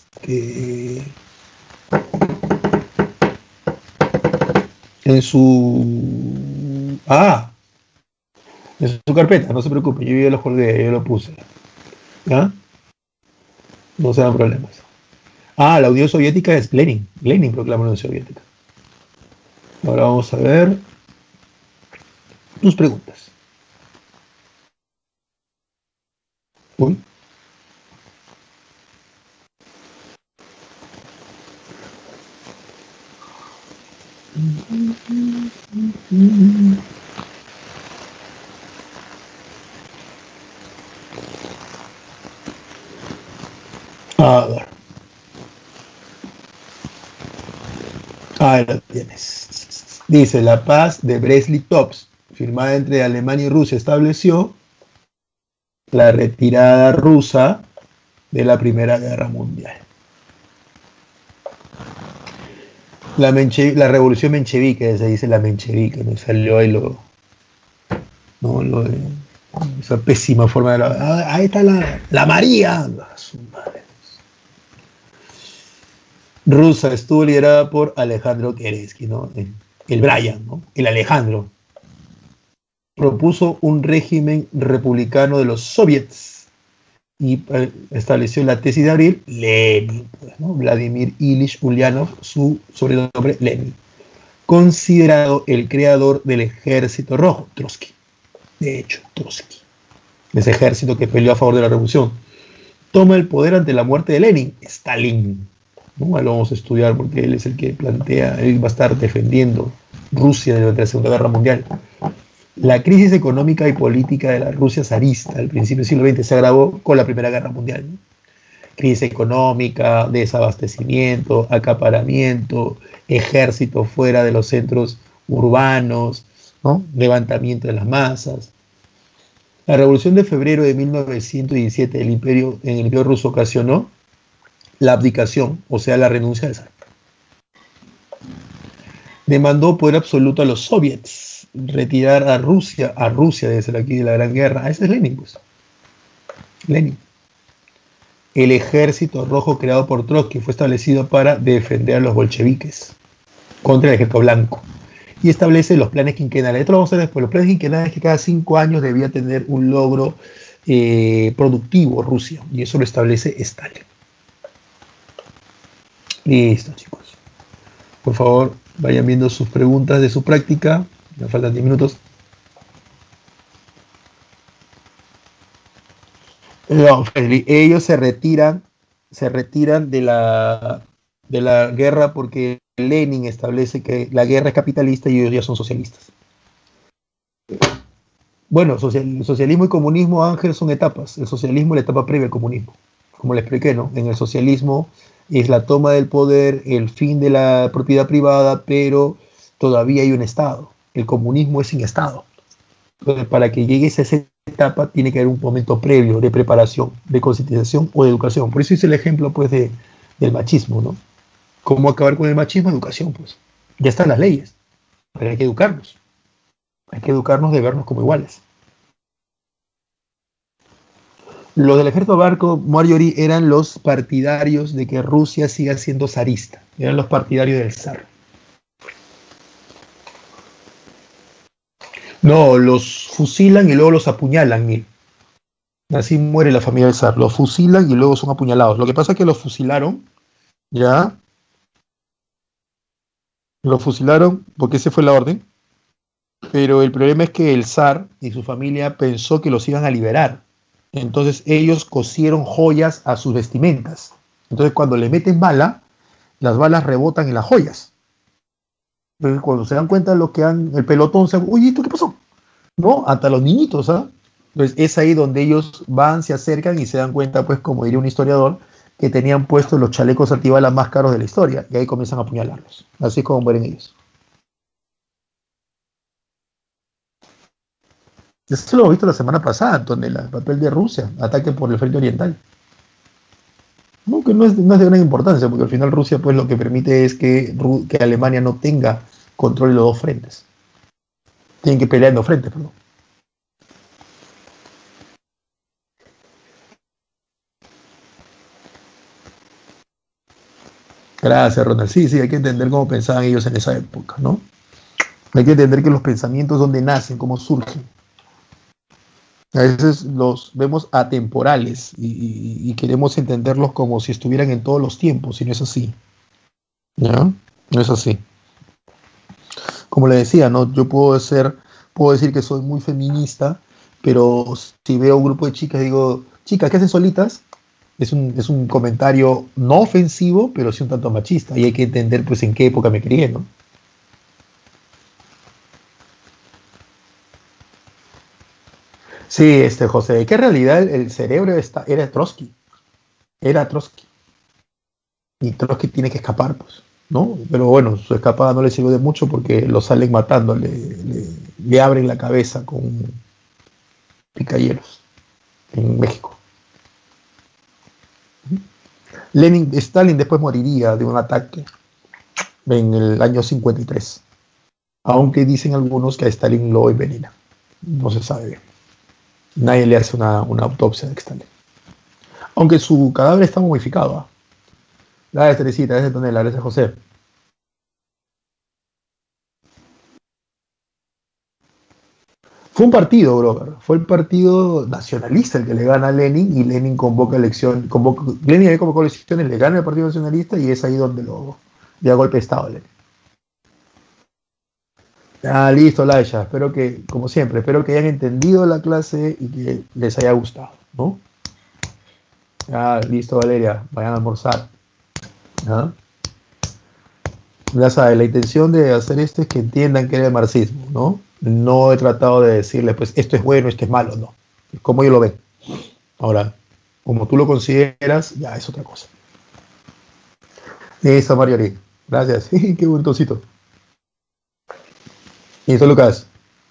en su carpeta, no se preocupen, yo ya los colgué, yo lo puse. ¿Ya? No se dan problemas. La Unión Soviética es Lenin. Lenin proclamó la Unión Soviética. Ahora vamos a ver tus preguntas. Uy. A ver. Ahí lo tienes. Dice, la paz de Brest-Litovsk, firmada entre Alemania y Rusia, estableció la retirada rusa de la Primera Guerra Mundial. La revolución menchevique, se dice la menchevique, me salió ahí esa pésima forma de ahí está la María. Su madre. Rusa estuvo liderada por Alejandro Kerensky, ¿no? El Brian, ¿no? El Alejandro. Propuso un régimen republicano de los soviets y estableció la tesis de abril Lenin, pues, ¿no? Vladimir Ilich Ulyanov, su sobrenombre Lenin, considerado el creador del ejército rojo, Trotsky. De hecho, Trotsky, ese ejército que peleó a favor de la revolución, toma el poder ante la muerte de Lenin, Stalin. ¿No? Lo vamos a estudiar porque él es el que plantea, él va a estar defendiendo Rusia durante la Segunda Guerra Mundial. La crisis económica y política de la Rusia zarista al principio del siglo XX se agravó con la Primera Guerra Mundial, ¿no? Crisis económica, desabastecimiento, acaparamiento, ejército fuera de los centros urbanos, ¿no? Levantamiento de las masas. La Revolución de Febrero de 1917 en el Imperio Ruso ocasionó la abdicación, o sea, la renuncia del zar. Demandó poder absoluto a los soviets, retirar a Rusia desde aquí de la Gran Guerra. Ese es Lenin, pues. Lenin. El ejército rojo creado por Trotsky fue establecido para defender a los bolcheviques contra el ejército blanco. Y establece los planes quinquenales. Esto lo vamos a ver después. Los planes quinquenales es que cada 5 años debía tener un logro productivo Rusia. Y eso lo establece Stalin. Listo, chicos. Por favor, vayan viendo sus preguntas de su práctica. Me faltan 10 minutos. No, ellos se retiran de la guerra porque Lenin establece que la guerra es capitalista y ellos ya son socialistas. Bueno, socialismo y comunismo, Ángel, son etapas. El socialismo es la etapa previa al comunismo. Como le expliqué, ¿no? En el socialismo es la toma del poder, el fin de la propiedad privada, pero todavía hay un Estado. El comunismo es sin Estado. Entonces, para que llegues a esa etapa, tiene que haber un momento previo de preparación, de concientización o de educación. Por eso hice el ejemplo, pues, del machismo, ¿no? ¿Cómo acabar con el machismo? Educación, pues. Ya están las leyes, pero hay que educarnos. Hay que educarnos de vernos como iguales. Los del ejército barco, Marjorie, eran los partidarios de que Rusia siga siendo zarista. Eran los partidarios del zar. No, los fusilan y luego los apuñalan, mire. Así muere la familia del zar. Los fusilan y luego son apuñalados. Lo que pasa es que los fusilaron ¿ya? Lo fusilaron porque esa fue la orden, pero el problema es que el zar y su familia pensó que los iban a liberar. Entonces ellos cosieron joyas a sus vestimentas. Entonces cuando le meten bala, las balas rebotan en las joyas. Entonces cuando se dan cuenta de lo que han, el pelotón se, oye, ¿esto qué pasó? ¿No? Hasta los niñitos, ¿ah? Entonces es ahí donde ellos van, se acercan y se dan cuenta, pues como diría un historiador, que tenían puestos los chalecos antibalas más caros de la historia. Y ahí comienzan a apuñalarlos. Así es como mueren ellos. Eso lo hemos visto la semana pasada, donde el papel de Rusia, ataque por el frente oriental. No, que no es de gran importancia, porque al final Rusia pues lo que permite es que Alemania no tenga control de los dos frentes. Tienen que pelear en dos frentes, perdón. Gracias, Ronald. Sí, sí, hay que entender cómo pensaban ellos en esa época, ¿no? Hay que entender que los pensamientos donde nacen, cómo surgen. A veces los vemos atemporales y queremos entenderlos como si estuvieran en todos los tiempos, y no es así. ¿Ya? No es así. Como le decía, ¿no? Puedo decir que soy muy feminista, pero si veo un grupo de chicas, digo, chicas, ¿qué hacen solitas? Es un comentario no ofensivo, pero sí un tanto machista, y hay que entender pues en qué época me crié, ¿no? Sí, José, que en realidad el cerebro era Trotsky, y Trotsky tiene que escapar, pues, ¿no? Pero bueno, su escapada no le sirvió de mucho porque lo salen matando, le abren la cabeza con picayelos en México. Stalin después moriría de un ataque en el año 53, aunque dicen algunos que a Stalin lo envenena. No se sabe bien. Nadie le hace una autopsia de Stalin. Aunque su cadáver está momificado. ¿Ah? Gracias, Teresita, gracias, Tonela, gracias, José. Fue un partido, brother. Fue el partido nacionalista el que le gana a Lenin y Lenin convoca elección. Lenin había convocado elecciones, le gana el Partido Nacionalista y es ahí donde le da golpe de Estado a Lenin. Ah, listo, Laisha. Espero que, como siempre, espero que hayan entendido la clase y que les haya gustado, ¿no? Ah, listo, Valeria. Vayan a almorzar. ¿Ah? Ya sabes, la intención de hacer esto es que entiendan que era el marxismo, ¿no? No he tratado de decirles, pues, esto es bueno, esto es malo, no. Es como ellos lo ven. Ahora, como tú lo consideras, ya es otra cosa. Listo, Mariori. Gracias. Qué bonitocito. Listo, Lucas.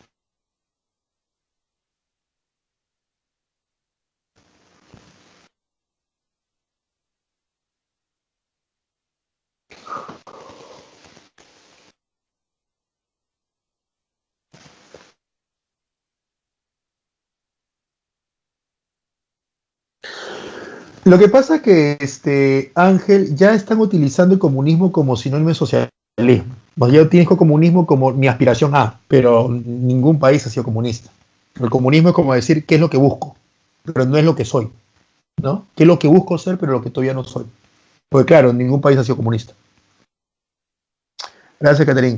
Lo que pasa es que Ángel ya están utilizando el comunismo como sinónimo de socialismo. O sea, yo utilizo comunismo como mi aspiración A, pero ningún país ha sido comunista. El comunismo es como decir qué es lo que busco, pero no es lo que soy, ¿no? ¿Qué es lo que busco ser, pero lo que todavía no soy? Porque claro, ningún país ha sido comunista. Gracias, Catherine.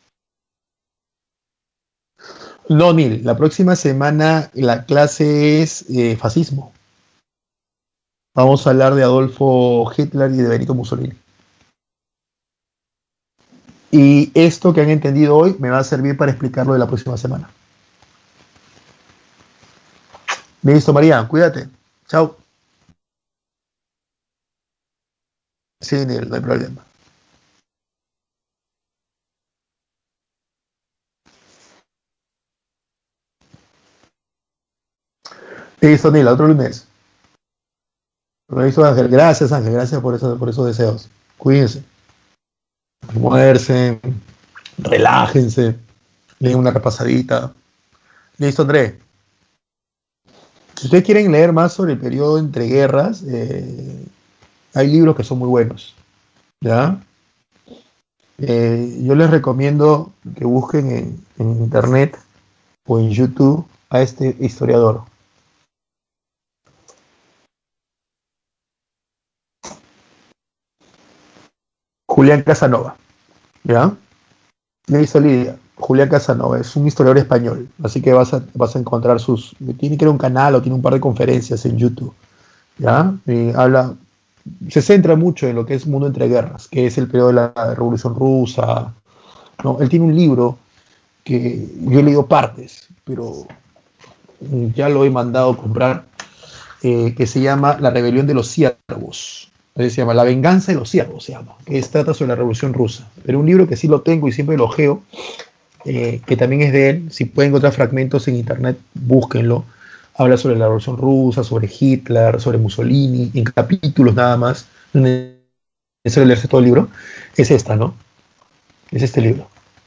No, Neil, la próxima semana la clase es fascismo. Vamos a hablar de Adolfo Hitler y de Benito Mussolini. Y esto que han entendido hoy me va a servir para explicarlo de la próxima semana. Listo, María, cuídate. Chao. Sí, Neil, no hay problema. Listo, Neil, otro lunes. Listo, Ángel. Gracias, Ángel. Gracias por esos deseos. Cuídense. Almuercen, relájense, leen una repasadita. Listo, André. Si ustedes quieren leer más sobre el periodo entre guerras, hay libros que son muy buenos. ¿Ya? Yo les recomiendo que busquen en internet o en YouTube a este historiador. Julián Casanova, ¿ya? Me dice Lidia, Julián Casanova, es un historiador español, así que vas a encontrar tiene que ir a un canal o tiene un par de conferencias en YouTube, ¿ya? Y se centra mucho en lo que es mundo entre guerras, que es el periodo de la Revolución Rusa, ¿no? Él tiene un libro que yo he leído partes, pero ya lo he mandado a comprar, que se llama La rebelión de los siervos. Se llama La venganza de los siervos, que trata sobre la Revolución Rusa. Pero un libro que sí lo tengo y siempre lo ojeo, que también es de él. Si pueden encontrar fragmentos en internet, búsquenlo. Habla sobre la Revolución Rusa, sobre Hitler, sobre Mussolini, en capítulos nada más. No es necesario leerse todo el libro. Es esta, ¿no? Es este libro.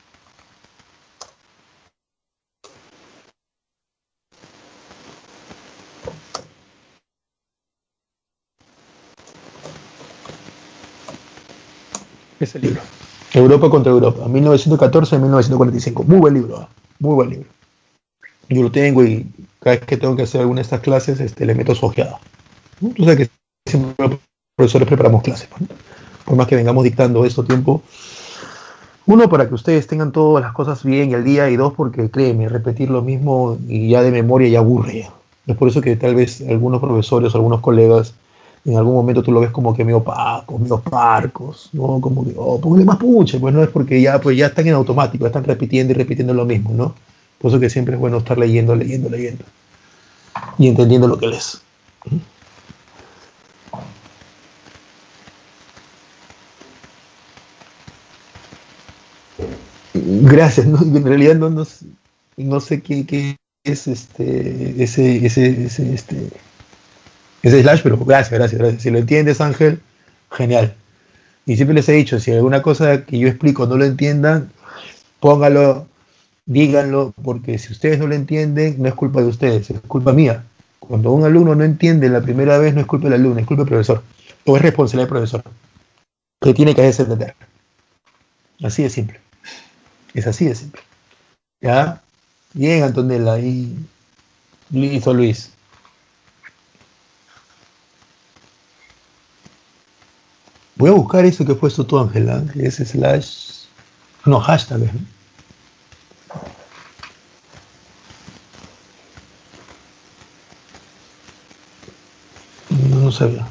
Ese libro. Europa contra Europa, 1914-1945. Muy buen libro, muy buen libro. Yo lo tengo y cada vez que tengo que hacer alguna de estas clases, le meto su ojeada. ¿No? Tú sabes que siempre los profesores preparamos clases, ¿no? Por más que vengamos dictando esto tiempo. Uno, para que ustedes tengan todas las cosas bien y al día, y dos, porque créeme, repetir lo mismo y ya de memoria ya aburre. Ya. Es por eso que tal vez algunos profesores o algunos colegas en algún momento tú lo ves como que medio opacos, medio parcos, ¿no? Como que, póngale más punche, pues no es porque pues ya están en automático, ya están repitiendo y repitiendo lo mismo, ¿no? Por eso que siempre es bueno estar leyendo y entendiendo lo que lees. Gracias, ¿no? En realidad no sé qué es ese slash, pero gracias. Si lo entiendes, Ángel, genial. Y siempre les he dicho, si alguna cosa que yo explico no lo entiendan, póngalo, díganlo, porque si ustedes no lo entienden, no es culpa de ustedes, es culpa mía. Cuando un alumno no entiende la primera vez, no es culpa del alumno, es culpa del profesor. O es responsabilidad del profesor, que tiene que hacer entender. Así de simple. Es así de simple. ¿Ya? Bien, Antonella, y listo, Luis. Voy a buscar eso que ha puesto tú, Ángela, que es slash... No, hashtag, ¿no? No sabía.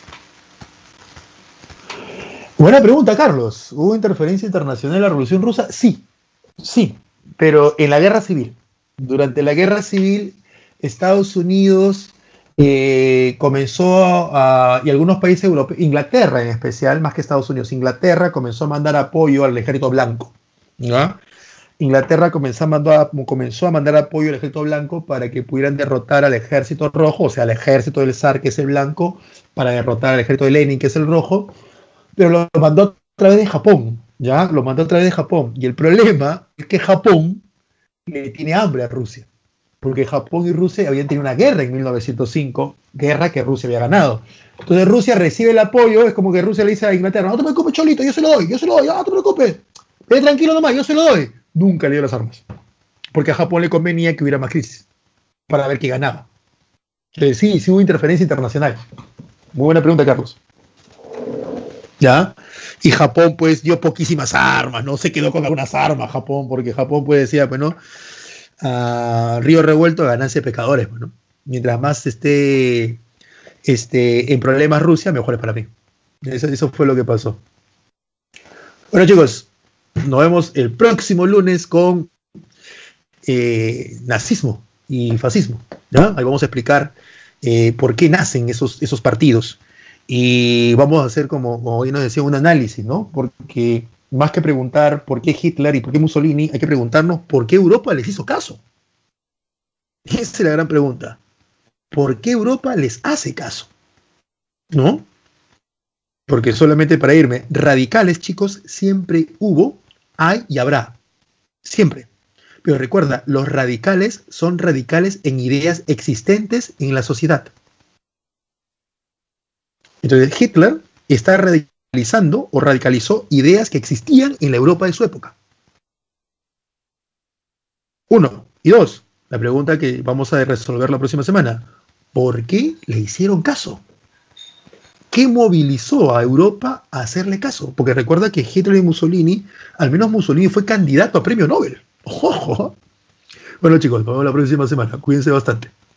Buena pregunta, Carlos. ¿Hubo interferencia internacional en la Revolución Rusa? Sí, pero en la Guerra Civil. Durante la Guerra Civil, Estados Unidos comenzó y algunos países europeos, Inglaterra en especial, más que Estados Unidos, Inglaterra comenzó a mandar apoyo al ejército blanco, ¿no? Inglaterra comenzó a mandar apoyo al ejército blanco para que pudieran derrotar al ejército rojo, o sea, al ejército del zar, que es el blanco, para derrotar al ejército de Lenin, que es el rojo, pero lo mandó a través de Japón, ¿ya? Lo mandó a través de Japón. Y el problema es que Japón le tiene hambre a Rusia, porque Japón y Rusia habían tenido una guerra en 1905, guerra que Rusia había ganado. Entonces Rusia recibe el apoyo, es como que Rusia le dice a Inglaterra, no te preocupes, Cholito, yo se lo doy, no te preocupes, ve tranquilo nomás, yo se lo doy. Nunca le dio las armas, porque a Japón le convenía que hubiera más crisis, para ver qué ganaba. Entonces, sí hubo interferencia internacional. Muy buena pregunta, Carlos. ¿Ya? Y Japón pues dio poquísimas armas, no se quedó con algunas armas Japón, porque Japón pues decía, pues no, río revuelto, ganancia de pescadores, pues, ¿no? Mientras más esté en problemas Rusia, mejor es para mí. Eso fue lo que pasó. Bueno, chicos, nos vemos el próximo lunes con nazismo y fascismo, ¿ya? Ahí vamos a explicar por qué nacen esos partidos. Y vamos a hacer, como hoy nos decía, un análisis, ¿no? Porque más que preguntar por qué Hitler y por qué Mussolini, hay que preguntarnos por qué Europa les hizo caso. Esa es la gran pregunta. ¿Por qué Europa les hace caso? ¿No? Porque solamente para irme, radicales, chicos, siempre hubo, hay y habrá. Siempre. Pero recuerda, los radicales son radicales en ideas existentes en la sociedad. Entonces Hitler está radicalizando o radicalizó ideas que existían en la Europa de su época. Uno. Y dos, la pregunta que vamos a resolver la próxima semana. ¿Por qué le hicieron caso? ¿qué movilizó a Europa a hacerle caso? Porque recuerda que Hitler y Mussolini, al menos Mussolini fue candidato a premio Nobel. ¡Ojo! Bueno chicos, nos vemos la próxima semana. Cuídense bastante.